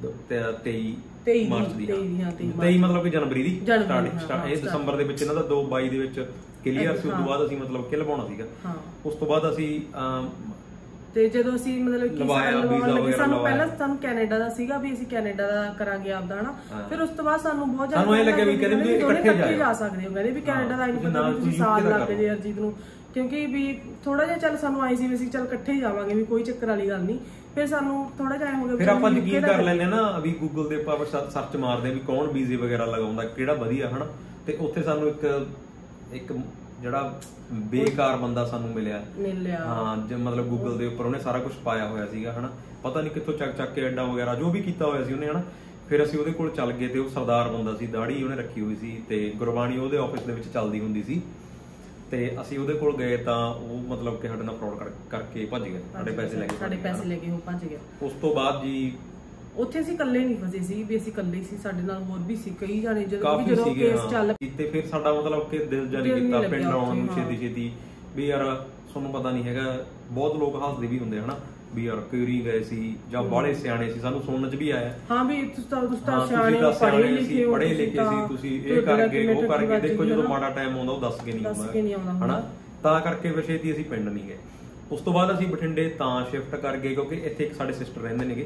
Speaker 2: ਤੇਈ ਮਾਰਚ ਦੀ, ਤੇਈ ਮਤਲਬ ਕਿ ਜਨਵਰੀ ਦੀ ਸਟਾਰਟਿੰਗ। ਇਹ ਦਸੰਬਰ ਦੇ ਵਿੱਚ ਇਹਨਾਂ ਦਾ ਦੋ ਬਾਈ ਦੇ ਵਿੱਚ ਕਲੀਅਰ ਸੀ। ਉਸ ਤੋਂ ਬਾਅਦ ਅਸੀਂ ਮਤਲਬ ਕਿ ਲਵਾਉਣਾ ਸੀਗਾ। ਉਸ ਤੋਂ ਬਾਅਦ ਅਸੀਂ
Speaker 1: ਤੇ ਜਦੋਂ ਅਸੀਂ ਮਤਲਬ ਕਿ ਸਾਨੂੰ ਪਹਿਲਾਂ ਸਾਨੂੰ ਕੈਨੇਡਾ ਦਾ ਸੀਗਾ ਵੀ ਅਸੀਂ ਕੈਨੇਡਾ ਦਾ ਕਰਾਂਗੇ ਆਪਦਾ ਹਨਾ। ਫਿਰ ਉਸ ਤੋਂ ਬਾਅਦ ਸਾਨੂੰ ਬਹੁਤ ਜ਼ਿਆਦਾ
Speaker 2: ਸਾਨੂੰ ਇਹ ਲੱਗਿਆ ਵੀ ਕਹਿੰਦੇ ਵੀ ਇਕੱਠੇ
Speaker 1: ਜਾ ਸਕਦੇ ਹੋ, ਕਹਿੰਦੇ ਵੀ ਕੈਨੇਡਾ ਦਾ ਨਹੀਂ ਪਤਾ ਵੀ ਤੁਸੀਂ ਸਾਲ ਲੱਗ ਜੇ ਹਰਜੀਤ ਨੂੰ, ਕਿਉਂਕਿ ਵੀ ਥੋੜਾ ਜਿਹਾ ਚੱਲ ਸਾਨੂੰ ਆਈ ਸੀ ਵੀ ਅਸੀਂ ਚੱਲ ਇਕੱਠੇ ਹੀ ਜਾਵਾਂਗੇ ਵੀ ਕੋਈ ਚੱਕਰ ਵਾਲੀ ਗੱਲ ਨਹੀਂ। ਫਿਰ ਸਾਨੂੰ ਥੋੜਾ ਜਿਹਾ ਹੋ ਗਿਆ,
Speaker 2: ਫਿਰ ਆਪਾਂ ਯਕੀਨ ਕਰ ਲੈਂਦੇ ਨਾ ਵੀ ਗੂਗਲ ਦੇ ਆਪਾਂ ਸਰਚ ਮਾਰਦੇ ਵੀ ਕੌਣ ਵੀਜ਼ੇ ਵਗੈਰਾ ਲਗਾਉਂਦਾ, ਕਿਹੜਾ ਵਧੀਆ ਹਨਾ। ਤੇ ਉੱਥੇ ਸਾਨੂੰ ਇੱਕ ਇੱਕ ਜਿਹੜਾ ਬੇਕਾਰ ਬੰਦਾ ਸਾਨੂੰ ਮਿਲਿਆ ਮਿਲਿਆ ਹਾਂ, ਜੇ ਮਤਲਬ ਗੂਗਲ ਦੇ ਉੱਪਰ ਉਹਨੇ ਸਾਰਾ ਕੁਝ ਪਾਇਆ ਹੋਇਆ ਸੀਗਾ ਹਨਾ, ਪਤਾ ਨਹੀਂ ਕਿੱਥੋਂ ਚੱਕ ਚੱਕ ਕੇ ਐਡਾ ਵਗੈਰਾ ਜੋ ਵੀ ਕੀਤਾ ਹੋਇਆ ਸੀ ਉਹਨੇ ਹਨਾ। ਫਿਰ ਅਸੀਂ ਉਹਦੇ ਕੋਲ ਚੱਲ ਗਏ ਤੇ ਉਹ ਸਰਦਾਰ ਬੰਦਾ ਸੀ, ਦਾੜੀ ਉਹਨੇ ਰੱਖੀ ਹੋਈ ਸੀ ਤੇ ਗੁਰਬਾਣੀ ਉਹਦੇ ਆਫਿਸ ਦੇ ਵਿੱਚ ਚੱਲਦੀ ਹੁੰਦੀ ਸੀ। ਤੇ ਅਸੀਂ ਉਹਦੇ ਕੋਲ ਗਏ ਤਾਂ ਉਹ ਮਤਲਬ ਕਿ ਸਾਡੇ ਨਾਲ ਫਰਾਡ ਕਰਕੇ ਭੱਜ ਗਿਆ, ਸਾਡੇ ਪੈਸੇ ਲੈ ਕੇ
Speaker 1: ਸਾਡੇ ਪੈਸੇ ਲੈ ਕੇ ਉਹ ਭੱਜ ਗਿਆ।
Speaker 2: ਉਸ ਤੋਂ ਬਾਅਦ ਜੀ
Speaker 1: ਉੱਥੇ ਅਸੀਂ ਇਕੱਲੇ ਨਹੀਂ ਫਸੇ ਸੀ ਵੀ ਅਸੀਂ ਇਕੱਲੇ ਸੀ, ਸਾਡੇ ਨਾਲ ਹੋਰ ਵੀ ਸੀ ਕਈ ਜਾਣੇ। ਜਦੋਂ ਵੀ ਜਦੋਂ ਕੇਸ ਚੱਲ
Speaker 2: ਤੇ ਫਿਰ ਸਾਡਾ ਮਤਲਬ ਕਿ ਦਿਲ ਜਾਨੀ ਕੀਤਾ ਪਿੰਡ ਆਉਣ ਨੂੰ ਛੇਤੀ ਛੇਤੀ ਵੀ ਯਾਰ ਤੁਹਾਨੂੰ ਪਤਾ ਨਹੀਂ ਹੈਗਾ। ਬਹੁਤ ਲੋਕ ਹੱਸਦੇ ਵੀ ਹੁੰਦੇ ਹਨਾ ਵੀ ਯਾਰ ਕਿਉਰੀ ਗਏ ਸੀ ਜਾਂ ਬਾਹਲੇ ਸਿਆਣੇ ਸੀ, ਸਾਨੂੰ ਸੁਣਨ ਚ ਵੀ ਆਇਆ ਹਾਂ ਵੀ ਤੁਸੀਂ ਤਾਂ ਸਿਆਣੇ ਪੜ੍ਹੇ ਲਿਖੇ ਪੜ੍ਹੇ ਲਿਖੇ ਸੀ, ਤੁਸੀਂ ਇਹ ਕਰਕੇ ਉਹ ਕਰਕੇ। ਦੇਖੋ ਜਦੋਂ ਮਾੜਾ ਟਾਈਮ ਆਉਂਦਾ ਉਹ ਦੱਸ ਕੇ ਨਹੀਂ ਆਉਂਦਾ ਹਨਾ, ਤਾਂ ਕਰਕੇ ਫਿਰ ਛੇਤੀ ਅਸੀਂ ਪਿੰਡ ਨਹੀਂ ਗਏ। ਉਸ ਤੋਂ ਬਾਅਦ ਅਸੀਂ ਬਠਿੰਡੇ ਤਾਂ ਸ਼ਿਫਟ ਕਰ ਗਏ ਕਿਉਂਕਿ ਇੱਥੇ ਇੱਕ ਸਾਡੇ ਸਿਸਟਰ ਰਹਿੰਦੇ ਨੇਗੇ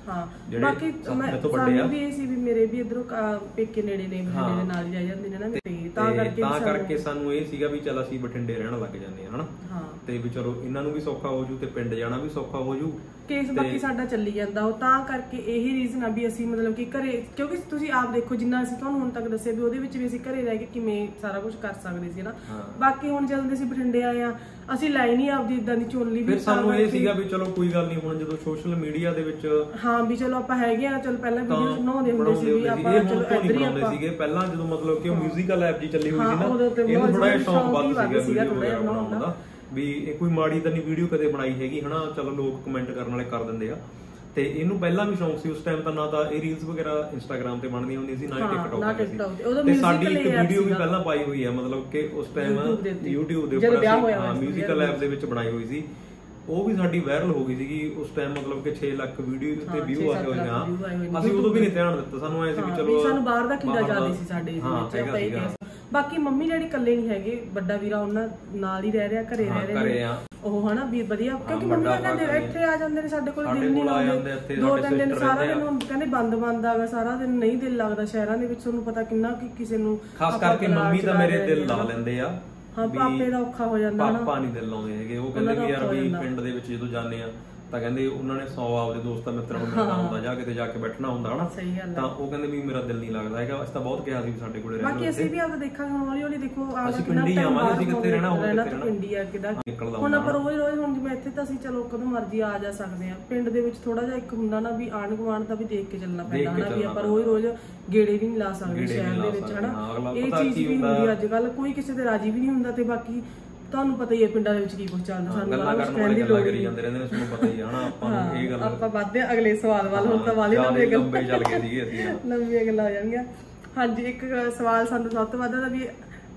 Speaker 1: ਹਾਂ ਬਾਕੀ ਸਾਨੂੰ ਵੀ ਇਹ ਸੀ ਵੀ ਮੇਰੇ ਵੀ ਇਧਰੋਂ ਪੇਕੇ ਨੇੜੇ ਨੇ, ਬਠਿੰਡੇ ਦੇ ਨਾਲ ਹੀ ਰਹਿ ਜਾਂਦੇ ਨੇ ਨਾ, ਤੇ ਤਾਂ ਕਰਕੇ
Speaker 2: ਤਾਂ ਕਰਕੇ ਸਾਨੂੰ ਇਹ ਸੀਗਾ ਵੀ ਚਲ ਅਸੀਂ ਬਠਿੰਡੇ ਰਹਿਣ ਲੱਗ ਜਾਂਦੇ ਹਾਂ ਹਨਾ, ਤੇ ਵੀ ਚਲੋ ਇਹਨਾਂ ਨੂੰ ਵੀ ਸੌਖਾ ਹੋ ਜੂ ਤੇ ਪਿੰਡ ਜਾਣਾ ਵੀ ਸੌਖਾ ਹੋ ਜੂ,
Speaker 1: ਕੇਸ ਬਾਕੀ ਸਾਡਾ ਚੱਲੀ ਜਾਂਦਾ ਉਹ। ਤਾਂ ਕਰਕੇ ਇਹੀ ਰੀਜ਼ਨ ਆ ਵੀ ਅਸੀਂ ਮਤਲਬ ਕਿ ਘਰੇ, ਕਿਉਂਕਿ ਤੁਸੀਂ ਆਪ ਦੇਖੋ ਜਿੰਨਾ ਅਸੀਂ ਤੁਹਾਨੂੰ ਹੁਣ ਤੱਕ ਦੱਸਿਆ ਵੀ ਉਹਦੇ ਵਿੱਚ ਵੀ ਅਸੀਂ ਘਰੇ ਰਹਿ ਕੇ ਕਿਵੇਂ ਸਾਰਾ ਕੁਝ ਕਰ ਸਕਦੇ ਸੀ ਨਾ। ਬਾਕੀ ਹੁਣ ਜਦੋਂ ਅਸੀਂ ਬਠਿੰਡੇ ਆਏ ਆ ਅਸੀਂ ਲਾਈ ਨਹੀਂ ਆਪਦੀ ਇਦਾਂ ਦੀ ਚੁਣ ਲਈ,
Speaker 2: ਫਿਰ ਸਾਨੂੰ ਇਹ ਸੀਗਾ ਵੀ ਚਲੋ ਕੋਈ ਗੱਲ ਨਹੀਂ, ਹੁਣ ਜਦੋਂ ਸੋਸ਼ਲ ਮੀਡੀਆ ਦੇ ਵਿੱਚ
Speaker 1: ਹਾਂ ਵੀ ਚਲੋ ਆਪਾਂ ਹੈਗੇ ਆ, ਚਲ ਪਹਿਲਾਂ ਵੀਡੀਓ ਬਣਾਉਂਦੇ ਹੁੰਦੇ ਸੀ ਵੀ ਆਪਾਂ ਚਲੋ ਇੱਧਰ ਹੀ ਆਪਾਂ
Speaker 2: ਸੀਗੇ ਪਹਿਲਾਂ, ਜਦੋਂ ਮਤਲਬ ਕਿ ਮਿਊਜ਼ੀਕਲ ਐਪ ਜੀ ਚੱਲੀ ਹੋਈ ਸੀ ਨਾ, ਇਹਨੂੰ ਥੋੜਾ ਜਿਹਾ ਸ਼ੌਂਕ ਵੱਧ ਸੀਗਾ ਵੀਡੀਓ ਬਣਾਉਣ ਦਾ, ਵੀ ਇਹ ਕੋਈ ਮਾੜੀ ਤਾਂ ਨਹੀਂ ਵੀਡੀਓ ਕਦੇ ਬਣਾਈ ਹੈਗੀ ਹਨਾ, ਚਲੋ ਲੋਕ ਕਮੈਂਟ ਕਰਨ ਵਾਲੇ ਕਰ ਦਿੰਦੇ ਆ, ਤੇ ਇਹਨੂੰ ਪਹਿਲਾਂ ਵੀ ਸ਼ੌਂਕ ਸੀ ਉਸ ਟਾਈਮ ਤਾਂ, ਨਾ ਤਾਂ ਇਹ ਰੀਲਸ ਵਗੈਰਾ ਇੰਸਟਾਗ੍ਰਾਮ ਤੇ ਬਣਦੀਆਂ ਹੁੰਦੀਆਂ ਸੀ, ਨਾ ਹੀ ਟਿਕਟੌਕ ਤੇ ਸਾਡੀ ਇੱਕ ਵੀਡੀਓ ਵੀ ਪਹਿਲਾਂ ਪਾਈ ਹੋਈ ਹੈ, ਮਤਲਬ ਕਿ ਉਸ ਟਾਈਮ YouTube ਦੇ ਉੱਪਰ ਹਾਂ ਮਿਊਜ਼ੀਕਲ ਐਪ ਦੇ ਵਿੱਚ ਬਣਾਈ ਹੋਈ ਸੀ, ਉਹ ਵੀ ਸਾਡੀ ਵਾਇਰਲ ਹੋ ਗਈ ਸੀਗੀ ਉਸ ਟਾਈਮ, ਮਤਲਬ ਕਿ ਛੇ ਲੱਖ ਵੀਡੀਓ ਤੇ ਵਿਊ ਆਏ ਹੋਏ ਆ, ਅਸੀਂ ਉਦੋਂ ਵੀ ਨਹੀਂ ਧਿਆਨ ਦਿੱਤਾ, ਸਾਨੂੰ ਐ ਸੀ ਵੀ ਚਲੋ
Speaker 1: ਸਾਨੂੰ ਬਾਹਰ ਦਾ ਕੀੜਾ ਜ਼ਿਆਦਾ ਸੀ ਸਾਡੇ ਵਿੱਚ। ਬਾਕੀ ਮੰਮੀ ਡੈਡੀ ਇਕੱਲੇ ਨਹੀਂ ਹੈਗੇ, ਵੱਡਾ ਵੀਰਾ ਉਹਨਾਂ ਨਾਲ ਹੀ ਰਹਿ ਰਿਹਾ, ਘਰੇ ਰਹਿ ਰਹੇ ਨੇ ਉਹ ਹਨਾ ਵੀ ਵਧੀਆ, ਕਿਉਂਕਿ ਮੰਮੀ ਕਹਿੰਦੇ ਇੱਥੇ ਆ ਜਾਂਦੇ ਨੇ ਸਾਡੇ ਕੋਲ, ਦਿਨ ਨਹੀਂ ਲਾਉਂਦੇ, ਦੋ ਤਿੰਨ ਦਿਨ ਸਾਰਾ ਦਿਨ ਕਹਿੰਦੇ ਬੰਦ ਬੰਦ ਆਗਾ, ਸਾਰਾ ਦਿਨ ਨਹੀਂ ਦਿਲ ਲੱਗਦਾ ਸ਼ਹਿਰਾਂ ਦੇ ਵਿੱਚ, ਤੁਹਾਨੂੰ ਪਤਾ ਕਿੰਨਾ ਕਿ ਕਿਸੇ ਨੂੰ
Speaker 2: ਖਾਸ ਕਰਕੇ ਮੰਮੀ ਤਾਂ ਮੇਰੇ ਦਿਲ ਲਾ ਲੈਂਦੇ ਆ,
Speaker 1: ਹਾਂ ਪਾਪੇ ਦਾ ਔਖਾ ਹੋ ਜਾਂਦਾ ਨਾ,
Speaker 2: ਪਾਪਾ ਨਹੀਂ ਦਿਲ ਲਾਉਂਦੇ ਹੈਗੇ, ਉਹ ਕਹਿੰਦੇ ਵੀ ਯਾਰ ਵੀ ਪਿੰਡ ਦੇ ਵਿੱਚ ਜਦੋਂ ਜਾਂਦੇ ਆ ਤਾਂ ਕਹਿੰਦੇ ਉਹਨਾਂ ਨੇ ਸੌ ਆਪਦੇ ਦੋਸਤਾਂ ਮਿੱਤਰਾਂ ਨੂੰ ਮਿਲਣਾ ਹੁੰਦਾ, ਜਾਂ ਕਿਤੇ ਜਾ ਕੇ ਬੈਠਣਾ ਹੁੰਦਾ ਹਨਾ, ਤਾਂ ਉਹ ਕਹਿੰਦੇ ਵੀ ਮੇਰਾ ਦਿਲ ਨਹੀਂ ਲੱਗਦਾ ਹੈਗਾ, ਅਸੀਂ ਤਾਂ ਬਹੁਤ ਕਿਹਾ ਸੀ ਵੀ ਸਾਡੇ ਕੋਲੇ ਰਹਿਣਾ,
Speaker 1: ਬਾਕੀ ਅਸੀਂ ਵੀ ਆਪਦਾ ਦੇਖਾਂਗੇ ਹੌਲੀ ਹੌਲੀ, ਦੇਖੋ
Speaker 2: ਅਸੀਂ ਪਿੰਡੀ ਆਵਾਂਗੇ, ਅਸੀਂ ਕਿੱਥੇ ਰਹਿਣਾ
Speaker 1: ਹੋਣਾ ਤਾਂ ਪਿੰਡੀ ਆ ਕਿਦਾ ਹੁਣ ਆਪਾਂ ਰੋਜ਼ ਰੋਜ਼, ਹੁਣ ਜਿਵੇਂ ਇੱਥੇ ਤਾਂ ਅਸੀਂ ਚਲੋ ਕਦੋਂ ਮਰਜ਼ੀ ਆ ਜਾ ਸਕਦੇ ਆ, ਪਿੰਡ ਦੇ ਵਿੱਚ ਥੋੜਾ ਜਿਹਾ ਇੱਕ ਹੁੰਦਾ ਨਾ ਵੀ ਆਂਢ ਗੁਆਂਢ ਦਾ ਵੀ ਦੇਖ ਕੇ ਚੱਲਣਾ ਪੈਂਦਾ ਹਨਾ, ਵੀ ਆਪਾਂ ਰੋਜ਼ ਰੋਜ਼ ਗੇੜੇ ਵੀ ਨਹੀਂ ਲਾ ਸਕਦੇ ਸ਼ਹਿਰ ਦੇ ਵਿੱਚ ਹਨਾ, ਇਹ ਚੀਜ਼ ਵੀ ਹੁੰਦੀ ਅੱਜ ਕੱਲ, ਕੋਈ ਕਿਸੇ ਤੇ ਰਾਜੀ ਵੀ ਨਹੀਂ ਹੁੰਦਾ, ਤੇ ਬਾਕੀ ਤੁਹਾਨੂੰ ਪਤਾ ਹੀ ਹੈ ਪਿੰਡਾਂ ਦੇ ਵਿੱਚ ਕੀ ਕੁਝ ਚੱਲਦਾ, ਸਾਨੂੰ
Speaker 2: ਗੱਲਾਂ ਕਰਨ ਵਾਲੇ ਗੱਲਾਂ ਕਰੀ ਜਾਂਦੇ ਰਹਿੰਦੇ ਨੇ, ਤੁਹਾਨੂੰ ਪਤਾ ਹੀ ਹੈ ਹਨਾ, ਆਪਾਂ ਨੂੰ ਇਹ ਗੱਲ
Speaker 1: ਆਪਾਂ ਵੱਧਦੇ ਅਗਲੇ ਸਵਾਲ ਵੱਲ, ਹੁਣ ਤਾਂ ਵਾਲੀ ਲੰਬੇ
Speaker 2: ਲੰਬੇ ਚੱਲ ਗਏ ਸੀਗੇ ਅਸੀਂ,
Speaker 1: ਲੰਬੀਆਂ ਗੱਲਾਂ ਹੋ ਜਾਣਗੀਆਂ। ਹਾਂਜੀ ਇੱਕ ਸਵਾਲ ਸਾਨੂੰ ਸਭ ਤੋਂ ਵੱਧ ਦਾ ਵੀ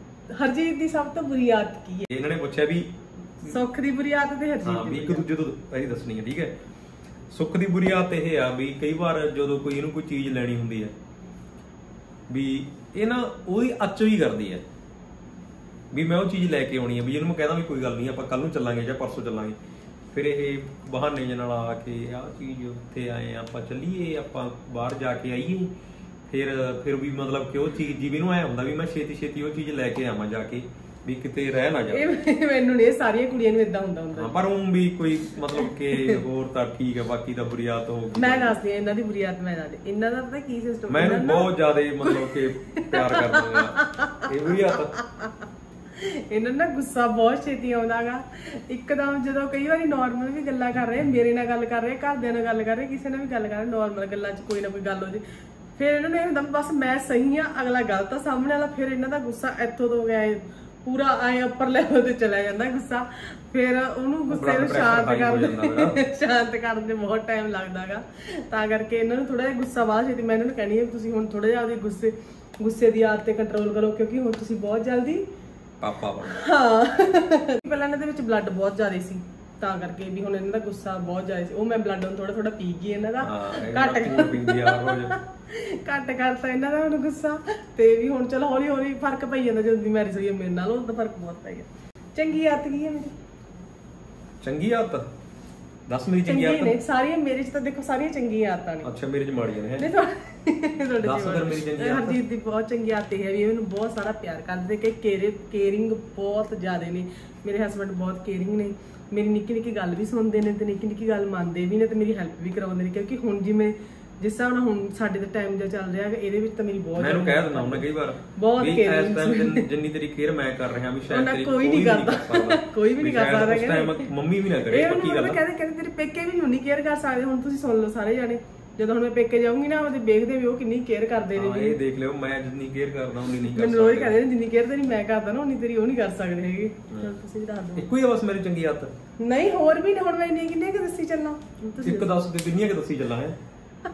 Speaker 1: ਹਰਜੀਤ ਦੀ ਸਭ ਤੋਂ ਬੁਰੀ ਆਦਤ ਕੀ ਹੈ?
Speaker 2: ਇਹਨਾਂ ਨੇ ਪੁੱਛਿਆ ਵੀ
Speaker 1: ਸੁੱਖ ਦੀ ਬੁਰੀ ਆਦਤ ਤੇ ਹਰਜੀਤ ਦੀ,
Speaker 2: ਇੱਕ ਦੂਜੇ ਤੋਂ ਅਸੀਂ ਦੱਸਣੀ ਹੈ, ਠੀਕ ਹੈ। ਸੁੱਖ ਦੀ ਬੁਰੀ ਆਦਤ ਇਹ ਆ ਵੀ ਕਈ ਵਾਰ ਜਦੋਂ ਕੋਈ ਇਹਨੂੰ ਕੋਈ ਚੀਜ਼ ਲੈਣੀ ਹੁੰਦੀ ਹੈ ਵੀ ਇਹ ਨਾ ਉਹਦੀ ਅੱਚੋ ਹੀ ਕਰਦੀ ਹੈ ਵੀ ਮੈਂ ਉਹ ਚੀਜ਼ ਲੈ ਕੇ ਆਉਣੀ ਹੈ, ਵੀ ਇਹਨੂੰ ਮੈਂ ਕਹਿੰਦਾ ਵੀ ਕੋਈ ਗੱਲ ਨਹੀਂ ਆਪਾਂ ਕੱਲ ਨੂੰ ਚੱਲਾਂਗੇ ਜਾਂ ਪਰਸੋਂ ਚੱਲਾਂਗੇ, ਫਿਰ ਇਹ ਬਹਾਨੇ ਜਿਹੇ ਨਾਲ ਆ ਕੇ ਆਹ ਚੀਜ਼ ਉੱਥੇ ਆਏ ਆਪਾਂ ਚੱਲੀਏ, ਆਪਾਂ ਬਾਹਰ ਜਾ ਕੇ ਆਈਏ, ਫਿਰ ਫਿਰ ਵੀ ਮਤਲਬ ਕਿ ਉਹ ਚੀਜ਼ ਜਿਵੇਂ ਨੂੰ ਐ ਹੁੰਦਾ ਵੀ ਮੈਂ ਛੇਤੀ ਛੇਤੀ ਉਹ ਚੀਜ਼ ਲੈ ਕੇ ਆਵਾਂ ਜਾ ਕੇ, ਵੀ ਕਿਤੇ ਰਹਿ ਨਾ ਜਾਵੇ।
Speaker 1: ਮੈਨੂੰ ਨਹੀਂ, ਸਾਰੀਆਂ ਕੁੜੀਆਂ ਨੂੰ ਇਦਾਂ ਹੁੰਦਾ ਹੁੰਦਾ,
Speaker 2: ਪਰ ਉਹ ਵੀ ਕੋਈ ਮਤਲਬ ਕਿ ਹੋਰ ਤਾਂ ਠੀਕ ਹੈ, ਬਾਕੀ ਤਾਂ ਬੁਰੀ ਆਦਤ ਹੋ ਗਈ।
Speaker 1: ਮੈਂ ਦੱਸਦੀ ਹਾਂ ਇਹਨਾਂ ਦੀ ਬੁਰੀ ਆਦਤ, ਮੈਂ ਦੱਸਦੀ ਇਹਨਾਂ ਦਾ ਪਤਾ ਕੀ ਸਿਸਟਮ,
Speaker 2: ਮੈਨੂੰ ਬਹੁਤ ਜ਼ਿਆਦਾ ਮਤਲਬ ਕਿ ਪਿਆਰ ਕਰਦੇ ਆ, ਇਹ ਬੁਰੀ ਆਦਤ
Speaker 1: ਇਹਨਾਂ ਨਾ ਗੁੱਸਾ ਬਹੁਤ ਛੇਤੀ ਆਉਂਦਾਗਾ ਇੱਕਦਮ, ਜਦੋਂ ਕਈ ਵਾਰੀ ਨਾਰਮਲ ਵੀ ਗੱਲਾਂ ਕਰ ਰਹੇ, ਮੇਰੇ ਨਾਲ ਗੱਲ ਕਰ ਰਹੇ, ਘਰਦਿਆਂ ਨਾਲ ਗੱਲ ਕਰ ਰਹੇ, ਕਿਸੇ ਨਾਲ ਵੀ ਗੱਲ ਕਰ ਰਹੇ, ਨਾਰਮਲ ਗੱਲਾਂ 'ਚ ਕੋਈ ਨਾ ਕੋਈ ਗੱਲ ਹੋ ਜੇ, ਫਿਰ ਇਹਨਾਂ ਨੂੰ ਇਹ ਹੁੰਦਾ ਬਸ ਮੈਂ ਸਹੀ ਆ, ਅਗਲਾ ਗਲਤ ਆ ਸਾਹਮਣੇ ਵਾਲਾ, ਫਿਰ ਇਹਨਾਂ ਦਾ ਗੁੱਸਾ ਇੱਥੋਂ ਤੋਂ ਗਿਆ ਪੂਰਾ ਆਏ ਉੱਪਰ ਲੈਵਲ ਤੇ ਚਲਾ ਜਾਂਦਾ ਗੁੱਸਾ, ਫਿਰ ਉਹਨੂੰ ਗੁੱਸੇ ਨੂੰ ਸ਼ਾਂਤ ਕਰਨ ਸ਼ਾਂਤ ਕਰਨ ਦੇ ਬਹੁਤ ਟਾਈਮ ਲੱਗਦਾਗਾ, ਤਾਂ ਕਰਕੇ ਇਹਨਾਂ ਨੂੰ ਥੋੜਾ ਜਿਹਾ ਗੁੱਸਾ ਬਾਅਦ ਛੇਤੀ, ਮੈਂ ਇਹਨਾਂ ਨੂੰ ਕਹਿਣੀ ਹੈ ਤੁਸੀਂ ਹੁਣ ਥੋੜਾ ਜਿਹਾ ਆਪਦੇ ਗੁੱਸੇ ਗੁੱਸੇ ਦੀ ਆਦਤ ਤੇ ਕੰਟਰੋਲ ਕਰੋ, ਕਿਉਂਕਿ ਹੁਣ ਤੁਸੀਂ ਬਹੁਤ ਜਲਦੀ
Speaker 2: ਪਾਪਾ ਬਣ,
Speaker 1: ਹਾਂ ਪਹਿਲਾਂ ਇਹਨਾਂ ਦੇ ਵਿੱਚ ਬਲੱਡ ਬਹੁਤ ਜ਼ਿਆਦਾ ਸੀ, ਤਾਂ ਕਰਕੇ ਵੀ ਹੁਣ ਇਹਨਾਂ ਦਾ ਗੁੱਸਾ ਬਹੁਤ ਜ਼ਿਆਦਾ ਸੀ, ਉਹ ਮੈਂ ਬਲੱਡ ਹੁਣ ਥੋੜਾ ਥੋੜਾ ਪੀ ਗਈ ਇਹਨਾਂ ਦਾ, ਘੱਟ ਘੱਟ ਕਰਤਾ ਇਹਨਾਂ ਦਾ ਹੁਣ ਗੁੱਸਾ, ਤੇ ਵੀ ਹੁਣ ਚਲੋ ਹੌਲੀ ਹੌਲੀ ਫਰਕ ਪਈ ਜਾਂਦਾ, ਜਦੋਂ ਦੀ ਮੈਰਿਜ ਹੋਈ ਮੇਰੇ ਨਾਲ ਉਹਦਾ ਫਰਕ ਬਹੁਤ ਪੈ ਗਿਆ। ਚੰਗੀ ਆਦਤ ਕੀ ਹੈ ਮੇਰੀ?
Speaker 2: ਚੰਗੀ ਆਦਤ ਦੱਸ ਮੇਰੀ ਚੰਗੀ ਆਦਤ
Speaker 1: ਨੇ ਸਾਰੀਆਂ ਮੇਰੇ ਚ ਤਾਂ ਦੇਖੋ ਸਾਰੀਆਂ ਚੰਗੀਆਂ ਆਦਤਾਂ ਨੇ।
Speaker 2: ਅੱਛਾ ਮੇਰੇ ਚ ਮਾੜੀਆਂ ਨੇ?
Speaker 1: ਤੁਹਾਡੇ ਦੱਸ ਫਿਰ ਮੇਰੀ ਚੰਗੀ ਆਦਤ। ਹਰਜੀਤ ਦੀ ਬਹੁਤ ਚੰਗੀ ਆਦਤ ਹੈ ਵੀ ਮੈਨੂੰ ਬਹੁਤ ਸਾਰਾ ਪਿਆਰ ਕਰਦੇ, ਕਿ ਕੇਅਰਿੰਗ ਬਹੁਤ ਜ਼ਿਆਦਾ ਨੇ, ਮੇਰੇ ਹਸਬੈਂਡ ਬਹੁਤ ਕੇਅਰਿੰਗ ਨੇ, ਮੇਰੀ ਨਿੱਕੀ ਨਿੱਕੀ ਗੱਲ ਵੀ ਸੁਣਦੇ ਨੇ ਤੇ ਨਿੱਕੀ ਨਿੱਕੀ ਗੱਲ ਮੰਨਦੇ ਵੀ ਨੇ, ਤੇ ਮੇਰੀ ਹੈਲਪ ਵੀ ਕਰਾਉਂਦੇ ਨੇ, ਕਿਉਂਕਿ ਹੁਣ ਜਿਵੇਂ ਜਿਸ ਹਿਸਾਬ ਨਾਲ ਹੁਣ ਸਾਡੇ ਦਾ ਟਾਈਮ ਜਿਹਾ ਚੱਲ ਰਿਹਾ, ਇਹਦੇ ਵਿੱਚ ਤਾਂ ਮੇਰੀ ਬਹੁਤ
Speaker 2: ਮੈਂ ਇਹਨੂੰ ਕਹਿ ਦਿੰਦਾ ਹੁੰਦਾ ਕਈ ਵਾਰ
Speaker 1: ਬਹੁਤ
Speaker 2: ਕੇਅਰ, ਇਸ ਟਾਈਮ ਜਿੰਨੀ ਤੇਰੀ ਕੇਅਰ ਮੈਂ ਕਰ ਰਿਹਾ ਵੀ ਸ਼ਾਇਦ ਤੇਰੀ
Speaker 1: ਕੋਈ ਨਹੀਂ ਕਰਦਾ, ਕੋਈ ਵੀ ਨਹੀਂ ਕਰ ਸਕਦਾ,
Speaker 2: ਉਸ ਟਾਈਮ ਮੰਮੀ ਵੀ ਨਾ ਕਰੇ, ਪੱਕੀ ਗੱਲ ਹੈ।
Speaker 1: ਕਹਿੰਦੇ ਕਹਿੰਦੇ ਤੇਰੇ ਪੇਕੇ ਵੀ ਨਹੀਂ ਕੇਅਰ ਕਰ ਸਕਦੇ, ਹੁਣ ਤੁਸੀਂ ਸੁਣ ਲਓ ਸਾਰੇ ਜਾਣੇ, ਜਦੋਂ ਹੁਣ ਮੈਂ ਪੇਕੇ ਜਾਊਂਗੀ ਨਾ ਉਹਦੇ ਦੇਖਦੇ ਵੀ ਉਹ ਕਿੰਨੀ ਕੇਅਰ ਕਰਦੇ ਨੇ,
Speaker 2: ਇਹ ਦੇਖ ਲਿਓ ਮੈਂ ਜਿੰਨੀ ਕੇਅਰ ਕਰਦਾ ਉਨੀ ਨਹੀਂ ਕਰਦਾ,
Speaker 1: ਮੈਨੂੰ ਰੋਜ਼ ਕਹਿੰਦੇ ਨੇ ਜਿੰਨੀ ਕੇਅਰ ਤੇਰੀ ਮੈਂ ਕਰਦਾ ਨਾ ਉਨੀ ਤੇਰੀ ਉਹ ਨਹੀਂ ਕਰ ਸਕਦੇ ਹੈਗੇ। ਤੁਸੀਂ ਵੀ ਦੱਸ ਦਿਓ।
Speaker 2: ਇੱਕੋ ਹੀ ਬਸ ਮੇਰੀ ਚੰਗੀ ਆਦਤ?
Speaker 1: ਨਹੀਂ ਹੋਰ ਵੀ ਨੇ, ਹੁਣ ਮੈਂ ਇੰਨੀ ਕਿੰਨੇ ਕਿ ਦੱਸੀ ਚੱਲਾਂ?
Speaker 2: ਇੱਕ ਦੱਸ ਦੇ, ਕਿੰਨੀਆਂ ਕਿ ਦੱਸੀ ਚੱਲਾਂ ਹੈ।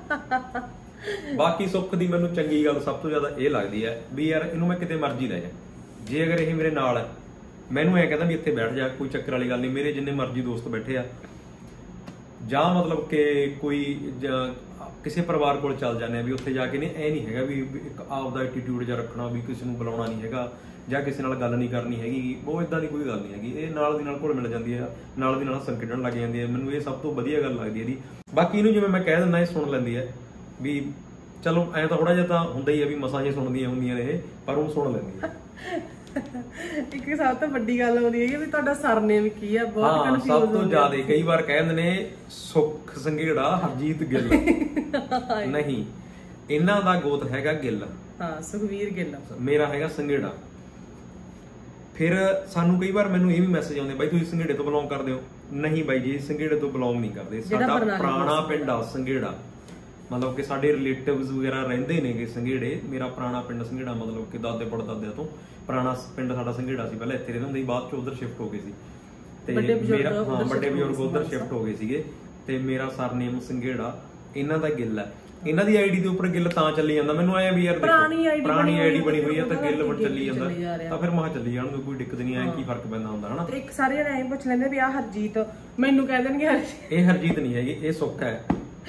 Speaker 2: ਬਾਕੀ ਸੁੱਖ ਦੀ ਮੈਨੂੰ ਚੰਗੀ ਗੱਲ ਸਭ ਤੋਂ ਜ਼ਿਆਦਾ ਇਹ ਲੱਗਦੀ ਹੈ ਵੀ ਯਾਰ ਇਹਨੂੰ ਮੈਂ ਕਿਤੇ ਮਰਜ਼ੀ ਲੈ ਜਾ, ਜੇ ਅਗਰ ਇਹ ਮੇਰੇ ਨਾਲ ਹੈ ਮੈਨੂੰ ਐ ਕਹਿੰਦਾ ਵੀ ਇੱਥੇ ਬੈਠ ਜਾ, ਕੋਈ ਚੱਕਰ ਵਾਲੀ ਗੱਲ ਨਹੀਂ, ਮੇਰੇ ਜਿੰਨੇ ਮਰਜ਼ੀ ਦੋਸਤ ਬੈਠੇ ਆ, ਜਾਂ ਮਤਲਬ ਕਿ ਕੋਈ ਕਿਸੇ ਪਰਿਵਾਰ ਕੋਲ ਚੱਲ ਜਾਂਦੇ ਆ ਵੀ ਉੱਥੇ ਜਾ ਕੇ ਨਹੀਂ, ਇਹ ਨਹੀਂ ਹੈਗਾ ਵੀ ਇੱਕ ਆਪਦਾ ਐਟੀਟਿਊਡ ਜਿਹਾ ਰੱਖਣਾ ਵੀ ਕਿਸੇ ਨੂੰ ਬੁਲਾਉਣਾ ਨਹੀਂ ਹੈਗਾ ਜਾਂ ਕਿਸੇ ਨਾਲ ਗੱਲ ਨਹੀਂ ਕਰਨੀ ਹੈਗੀ, ਉਹ ਇਦਾਂ ਦੀ ਕੋਈ ਗੱਲ ਨਹੀਂ ਹੈਗੀ। ਇਹ ਨਾਲ ਦੀ ਨਾਲ ਘੁਲ ਮਿਲ ਜਾਂਦੀ ਹੈ, ਨਾਲ ਦੀ ਨਾਲ ਹੱਸਣ ਖੇਡਣ ਲੱਗ ਜਾਂਦੀ ਹੈ। ਮੈਨੂੰ ਇਹ ਸਭ ਤੋਂ ਵਧੀਆ ਗੱਲ ਲੱਗਦੀ ਹੈ ਇਹਦੀ। ਬਾਕੀ ਇਹਨੂੰ ਜਿਵੇਂ ਮੈਂ ਕਹਿ ਦਿੰਦਾ ਇਹ ਸੁਣ ਲੈਂਦੀ ਹੈ ਵੀ ਚਲੋ ਐ ਤਾਂ ਥੋੜਾ ਜਿਹਾ ਤਾਂ ਹੁੰਦਾ ਹੀ ਹੈ ਵੀ ਮਸਾਂ ਜੇ ਸੁਣਦੀਆਂ ਹੁੰਦੀਆਂ ਨੇ ਇਹ, ਪਰ ਉਹ ਸੁਣ ਲੈਂਦੀ ਹੈ।
Speaker 1: ਇੱਕ ਸਭ ਤੋਂ ਵੱਡੀ ਗੱਲ ਹੁੰਦੀ ਹੈ ਵੀ ਤੁਹਾਡਾ ਸਰਨੇਮ ਕੀ ਹੈ, ਬਹੁਤ ਕਨਫਿਊਜ਼
Speaker 2: ਸਭ ਤੋਂ ਜ਼ਿਆਦਾ ਕਈ ਵਾਰ ਕਹਿੰਦੇ ਨੇ ਸੁਖ ਸੰਘੇੜਾ ਹਰਜੀਤ ਗਿੱਲ। ਨਹੀਂ, ਇਹਨਾਂ ਦਾ ਗੋਤ ਹੈਗਾ ਗਿੱਲ।
Speaker 1: ਹਾਂ, ਸੁਖਵੀਰ ਗਿੱਲ।
Speaker 2: ਮੇਰਾ ਹੈਗਾ ਸੰਘੇੜਾ। ਫਿਰ ਸਾਨੂੰ ਕਈ ਵਾਰ ਮੈਨੂੰ ਇਹ ਵੀ ਮੈਸੇਜ ਆਉਂਦੇ ਬਾਈ ਤੁਸੀਂ ਸੰਘੇੜੇ ਤੋਂ ਬਿਲੋਂਗ ਕਰਦੇ ਹੋ? ਨਹੀਂ ਬਾਈ ਜੀ, ਸੰਘੇੜੇ ਤੋਂ ਬਿਲੋਂਗ ਨਹੀਂ ਕਰਦੇ। ਸਾਡਾ ਪੁਰਾਣਾ ਪਿੰਡ ਆ ਸੰਘੇੜਾ, ਮਤਲਬ ਕਿ ਸਾਡੇ ਰਿਲੇਟਿਵਸ ਵਗੈਰਾ ਰਹਿੰਦੇ ਨੇਗੇ ਸੰਘੇੜੇ। ਮੇਰਾ ਪੁਰਾਣਾ ਪਿੰਡ ਸੰਘੇੜਾ, ਮਤਲਬ ਕਿ ਦਾਦੇ ਪੜਦਾਦਿਆਂ ਤੋਂ ਪੁਰਾਣਾ ਪਿੰਡ ਸਾਡਾ ਸੰਘੇੜਾ ਸੀ। ਪਹਿਲਾਂ ਇੱਥੇ ਰਹਿੰਦੇ ਹੁੰਦੇ ਸੀ, ਬਾਅਦ ਚ ਉਧਰ ਸ਼ਿਫਟ ਹੋ ਗਏ ਸੀ ਤੇ ਮੇਰਾ ਹਾਂ ਵੱਡੇ ਬਜ਼ੁਰਗ ਉਧਰ ਸ਼ਿਫਟ ਹੋ ਗਏ ਸੀਗੇ ਤੇ ਮੇਰਾ ਸਰਨੇਮ ਸੰਘੇੜਾ, ਇਹਨਾਂ ਦਾ ਗਿੱਲ ਹੈ। ਇਹਨਾਂ ਦੀ ਆਈਡੀ ਦੇ ਉੱਪਰ ਗਿੱਲ ਤਾਂ ਚੱਲੀ ਜਾਂਦਾ। ਮੈਨੂੰ ਆਇਆ ਵੀ ਯਾਰ
Speaker 1: ਪੁਰਾਣੀ
Speaker 2: ਆਈਡੀ ਬਣੀ ਹੋਈ ਹੈ ਤਾਂ ਗਿੱਲ ਬਣ ਚੱਲੀ ਜਾਂਦਾ, ਤਾਂ ਫਿਰ ਮੈਂ ਚੱਲੀ ਜਾਣ ਕੋਈ ਦਿੱਕਤ ਨਹੀਂ। ਆਇਆ ਕੀ ਫਰਕ ਪੈਂਦਾ ਹੁੰਦਾ ਹਨਾ।
Speaker 1: ਤੇ ਇੱਕ ਸਾਰੇ ਜਣੇ ਐਂ ਪੁੱਛ ਲੈਂਦੇ ਵੀ ਆ ਹਰਜੀਤ, ਮੈਨੂੰ ਕਹਿ ਦੇਣਗੇ
Speaker 2: ਇਹ ਹਰਜੀਤ ਨਹੀਂ ਹੈਗੀ, ਇਹ ਸੁੱਖ ਹੈ।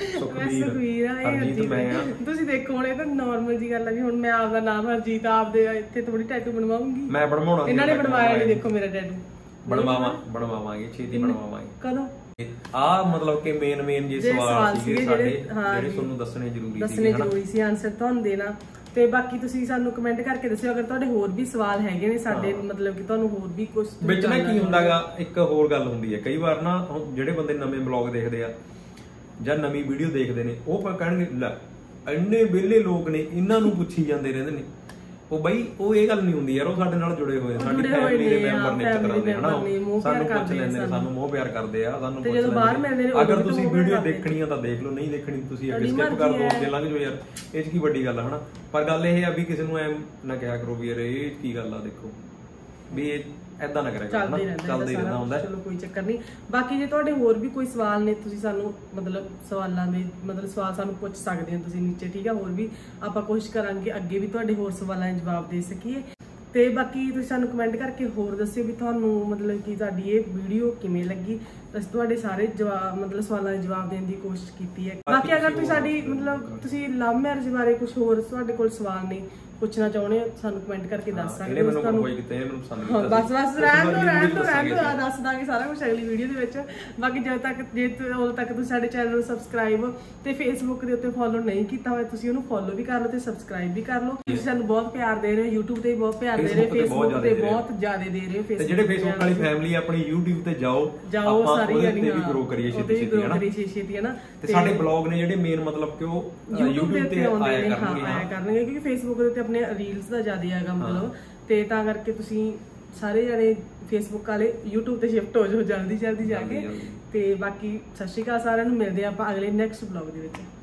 Speaker 1: ਸੁਖਵੀਰ ਆ, ਇਹ ਹਰਜੀਤ ਮੈਂ ਆ। ਤੁਸੀਂ ਦੇਖੋ ਹੁਣ ਇਹ ਤਾਂ ਨਾਰਮਲ ਜੀ ਗੱਲ ਹੈ ਵੀ ਹੁਣ ਮੈਂ ਆਪਦਾ ਨਾਮ ਹਰਜੀਤ ਆਪਦੇ ਇੱਥੇ ਥੋੜੀ ਟੈਟੂ ਬਣਵਾਉਂਗੀ।
Speaker 2: ਮੈਂ ਬਣਵਾਉਣਾ,
Speaker 1: ਇਹਨਾਂ ਨੇ ਬਣਵਾਇਆ ਨਹੀਂ। ਦੇਖੋ ਮੇਰਾ ਟੈਟੂ
Speaker 2: ਬਣਵਾਵਾਂ ਬਣਵਾਵਾਂਗੇ, ਛੇਤੀ ਬਣਵਾਵਾਂਗੇ।
Speaker 1: ਕਦੋਂ?
Speaker 2: ਆ ਮਤਲਬ ਕਿ ਮੇਨ ਮੇਨ ਜੇ ਸਵਾਲ ਸੀਗੇ ਸਾਡੇ ਜਿਹੜੇ ਤੁਹਾਨੂੰ ਦੱਸਣੇ ਜ਼ਰੂਰੀ ਸੀ
Speaker 1: ਦੱਸਣੇ ਜ਼ਰੂਰੀ ਸੀ, ਆਨਸਰ ਤੁਹਾਨੂੰ ਦੇਣਾ। ਤੇ ਬਾਕੀ ਤੁਸੀਂ ਸਾਨੂੰ ਕਮੈਂਟ ਕਰਕੇ ਦੱਸਿਓ ਅਗਰ ਤੁਹਾਡੇ ਹੋਰ ਵੀ ਸਵਾਲ ਹੈਗੇ ਨੇ ਸਾਡੇ, ਮਤਲਬ ਕਿ ਤੁਹਾਨੂੰ ਹੋਰ ਵੀ ਕੁਝ
Speaker 2: ਵਿੱਚ ਨਾ ਕੀ ਹੁੰਦਾਗਾ। ਇੱਕ ਹੋਰ ਗੱਲ ਹੁੰਦੀ ਹੈ, ਕਈ ਵਾਰ ਨਾ ਜਿਹੜੇ ਬੰਦੇ ਨਵੇਂ ਬਲੌਗ ਦੇਖਦੇ ਆ ਜਾਂ ਨਵੀਂ ਵੀਡੀਓ ਦੇਖਦੇ ਨੇ, ਉਹ ਕਹਿਣਗੇ ਲੈ ਇੰਨੇ ਵਿਹਲੇ ਲੋਕ ਨੇ, ਇਹਨਾਂ ਨੂੰ ਪੁੱਛੀ ਜਾਂਦੇ ਰਹਿੰਦੇ ਨੇ। ਉਹ ਬਈ ਉਹ ਇਹ ਗੱਲ ਨਹੀਂ ਹੁੰਦੀ ਯਾਰ, ਉਹ ਸਾਡੇ ਨਾਲ ਜੁੜੇ ਹੋਏ, ਸਾਡੀ ਫੈਮਿਲੀ ਦੇ ਮੈਂਬਰ ਨੇ, ਇੱਕ ਤਰ੍ਹਾਂ ਦੇ ਹਨਾ। ਸਾਨੂੰ ਪੁੱਛ ਲੈਂਦੇ ਨੇ, ਸਾਨੂੰ ਮੋਹ ਪਿਆਰ ਕਰਦੇ ਆ, ਸਾਨੂੰ ਪੁੱਛ ਲੈਂਦੇ ਨੇ। ਅਗਰ ਤੁਸੀਂ ਵੀਡੀਓ ਦੇਖਣੀ ਆ ਤਾਂ ਦੇਖ ਲਓ, ਨਹੀਂ ਦੇਖਣੀ ਤੁਸੀਂ ਅੱਗੇ ਸਕਿਪ ਕਰ ਦਿਓ, ਅੱਗੇ ਲੰਘ ਜਾਓ ਯਾਰ। ਇਹ 'ਚ ਕੀ ਵੱਡੀ ਗੱਲ ਆ ਹਨਾ। ਪਰ ਗੱਲ ਇਹ ਆ ਵੀ ਕਿਸੇ ਨੂੰ ਐ ਨਾ ਕਿਹਾ ਕਰੋ ਵੀ ਯਾਰ ਇਹ ਕੀ ਗੱਲ ਆ, ਦੇਖੋ ਵੀ ਇਹ ਏਦਾਂ ਨਾ ਕਰਿਆ ਕਰੋ, ਚੱਲਦਾ ਹੀ ਰਹਿੰਦਾ ਹੁੰਦਾ।
Speaker 1: ਚਲੋ ਕੋਈ ਚੱਕਰ ਨਹੀਂ। ਬਾਕੀ ਜੇ ਤੁਹਾਡੇ ਹੋਰ ਵੀ ਕੋਈ ਸਵਾਲ ਨੇ, ਤੁਸੀਂ ਸਾਨੂੰ ਮਤਲਬ ਸਵਾਲਾਂ ਦੇ ਮਤਲਬ ਸਵਾਲ ਸਾਨੂੰ ਪੁੱਛ ਸਕਦੇ ਹੋ ਤੁਸੀਂ ਨੀਚੇ, ਠੀਕ ਆ। ਹੋਰ ਵੀ ਆਪਾਂ ਕੋਸ਼ਿਸ਼ ਕਰਾਂਗੇ ਅੱਗੇ ਵੀ ਤੁਹਾਡੇ ਹੋਰ ਸਵਾਲਾਂ ਦੇ ਜਵਾਬ ਦੇ ਸਕੀਏ। ਤੇ ਬਾਕੀ ਤੁਸੀਂ ਸਾਨੂੰ ਕਮੈਂਟ ਕਰਕੇ ਹੋਰ ਦੱਸਿਓ ਵੀ ਤੁਹਾਨੂੰ ਮਤਲਬ ਕਿ ਤੁਹਾਡੀ ਇਹ ਵੀਡੀਓ ਕਿਵੇਂ ਲੱਗੀ। ਅਸੀਂ ਤੁਹਾਡੇ ਸਾਰੇ ਜਵਾਬ ਮਤਲਬ ਸਵਾਲਾਂ ਦੇ ਜਵਾਬ ਦੇਣ ਦੀ ਕੋਸ਼ਿਸ਼ ਕੀਤੀ ਹੈ। ਬਾਕੀ ਅਗਰ ਤੁਸੀਂ ਸਾਡੀ ਮਤਲਬ ਤੁਸੀਂ ਲਵ ਮੈਰਿਜ ਬਾਰੇ ਕੁਝ ਹੋਰ ਤੁਹਾਡੇ ਕੋਲ ਸਵਾਲ ਨੇ, ਪੁੱਛਣਾ ਚਾਹੁੰਦੇ ਹੋ, ਸਾਨੂੰ ਕਮੈਂਟ ਕਰਕੇ ਦੱਸ ਸਕਦੇ ਹੋ। ਤੁਹਾਨੂੰ ਬਸ ਬਸ ਰਹਿਣ ਦੋ ਰਹਿਣ ਦੋ ਰਹਿਣ ਦੋ ਦੱਸ ਦਾਂਗੇ ਸਾਰਾ ਕੁਝ ਅਗਲੀ ਵੀਡੀਓ ਦੇ ਵਿੱਚ। ਬਾਕੀ ਜਦੋਂ ਤੱਕ ਜੇ ਉਦੋਂ ਤੱਕ ਤੁਸੀਂ ਸਾਡੇ ਚੈਨਲ ਨੂੰ ਸਬਸਕ੍ਰਾਈਬ ਤੇ ਫੇਸਬੁੱਕ ਦੇ ਉੱਤੇ ਫੋਲੋ ਨਹੀਂ ਕੀਤਾ ਹੋਇਆ, ਤੁਸੀਂ ਉਹਨੂੰ ਫੋਲੋ ਵੀ ਕਰ ਲਓ ਤੇ ਸਬਸਕ੍ਰਾਈਬ ਵੀ ਕਰ ਲਓ। ਤੁਸੀਂ ਸਾਨੂੰ ਬਹੁਤ ਪਿਆਰ ਦੇ ਰਹੇ ਹੋ, YouTube ਤੇ ਬਹੁਤ ਪਿਆਰ ਦੇ ਰਹੇ ਹੋ, ਫੇਸਬੁੱਕ ਤੇ ਬਹੁਤ ਜ਼ਿਆਦਾ ਦੇ ਰਹੇ ਹੋ।
Speaker 2: ਤੇ ਜਿਹੜੇ ਫੇਸਬੁੱਕ ਵਾਲੀ ਫੈਮਿਲੀ ਆਪਣੀ YouTube ਤੇ ਜਾਓ
Speaker 1: ਜਾਓ ਸਾਰੀ ਜਾਨੀ
Speaker 2: ਵੀ ਗਰੋ ਕਰੀਏ ਛੇਤੀ ਛੇਤੀ ਹਨਾ।
Speaker 1: ਛੇਤੀ ਹੈ ਨਾ।
Speaker 2: ਤੇ ਸਾਡੇ ਬਲੌਗ ਨੇ ਜਿਹੜੇ ਮੇਨ ਮਤਲਬ ਕਿ ਉਹ YouTube ਤੇ ਆਇਆ ਕਰਨਗੇ
Speaker 1: ਆਇਆ ਕਰਨਗੇ ਕਿਉਂਕਿ ਫੇਸਬੁੱਕ ਦੇ ਉੱਤੇ ਆਪਣੇ ਰੀਲਸ ਦਾ ਜ਼ਿਆਦਾ ਹੈਗਾ ਮਤਲਬ, ਤੇ ਤਾਂ ਕਰਕੇ ਤੁਸੀਂ ਸਾਰੇ ਜਣੇ ਫੇਸਬੁੱਕ ਵਾਲੇ YouTube ਤੇ ਸ਼ਿਫਟ ਹੋ ਜਾਓ ਜਲਦੀ ਜਲਦੀ ਜਾ ਕੇ। ਤੇ ਬਾਕੀ ਸਤਿ ਸ਼੍ਰੀ ਅਕਾਲ ਸਾਰਿਆਂ ਨੂੰ, ਮਿਲਦੇ ਆਪਾਂ ਅਗਲੇ ਨੈਕਸਟ ਬਲੌਗ ਦੇ ਵਿੱਚ।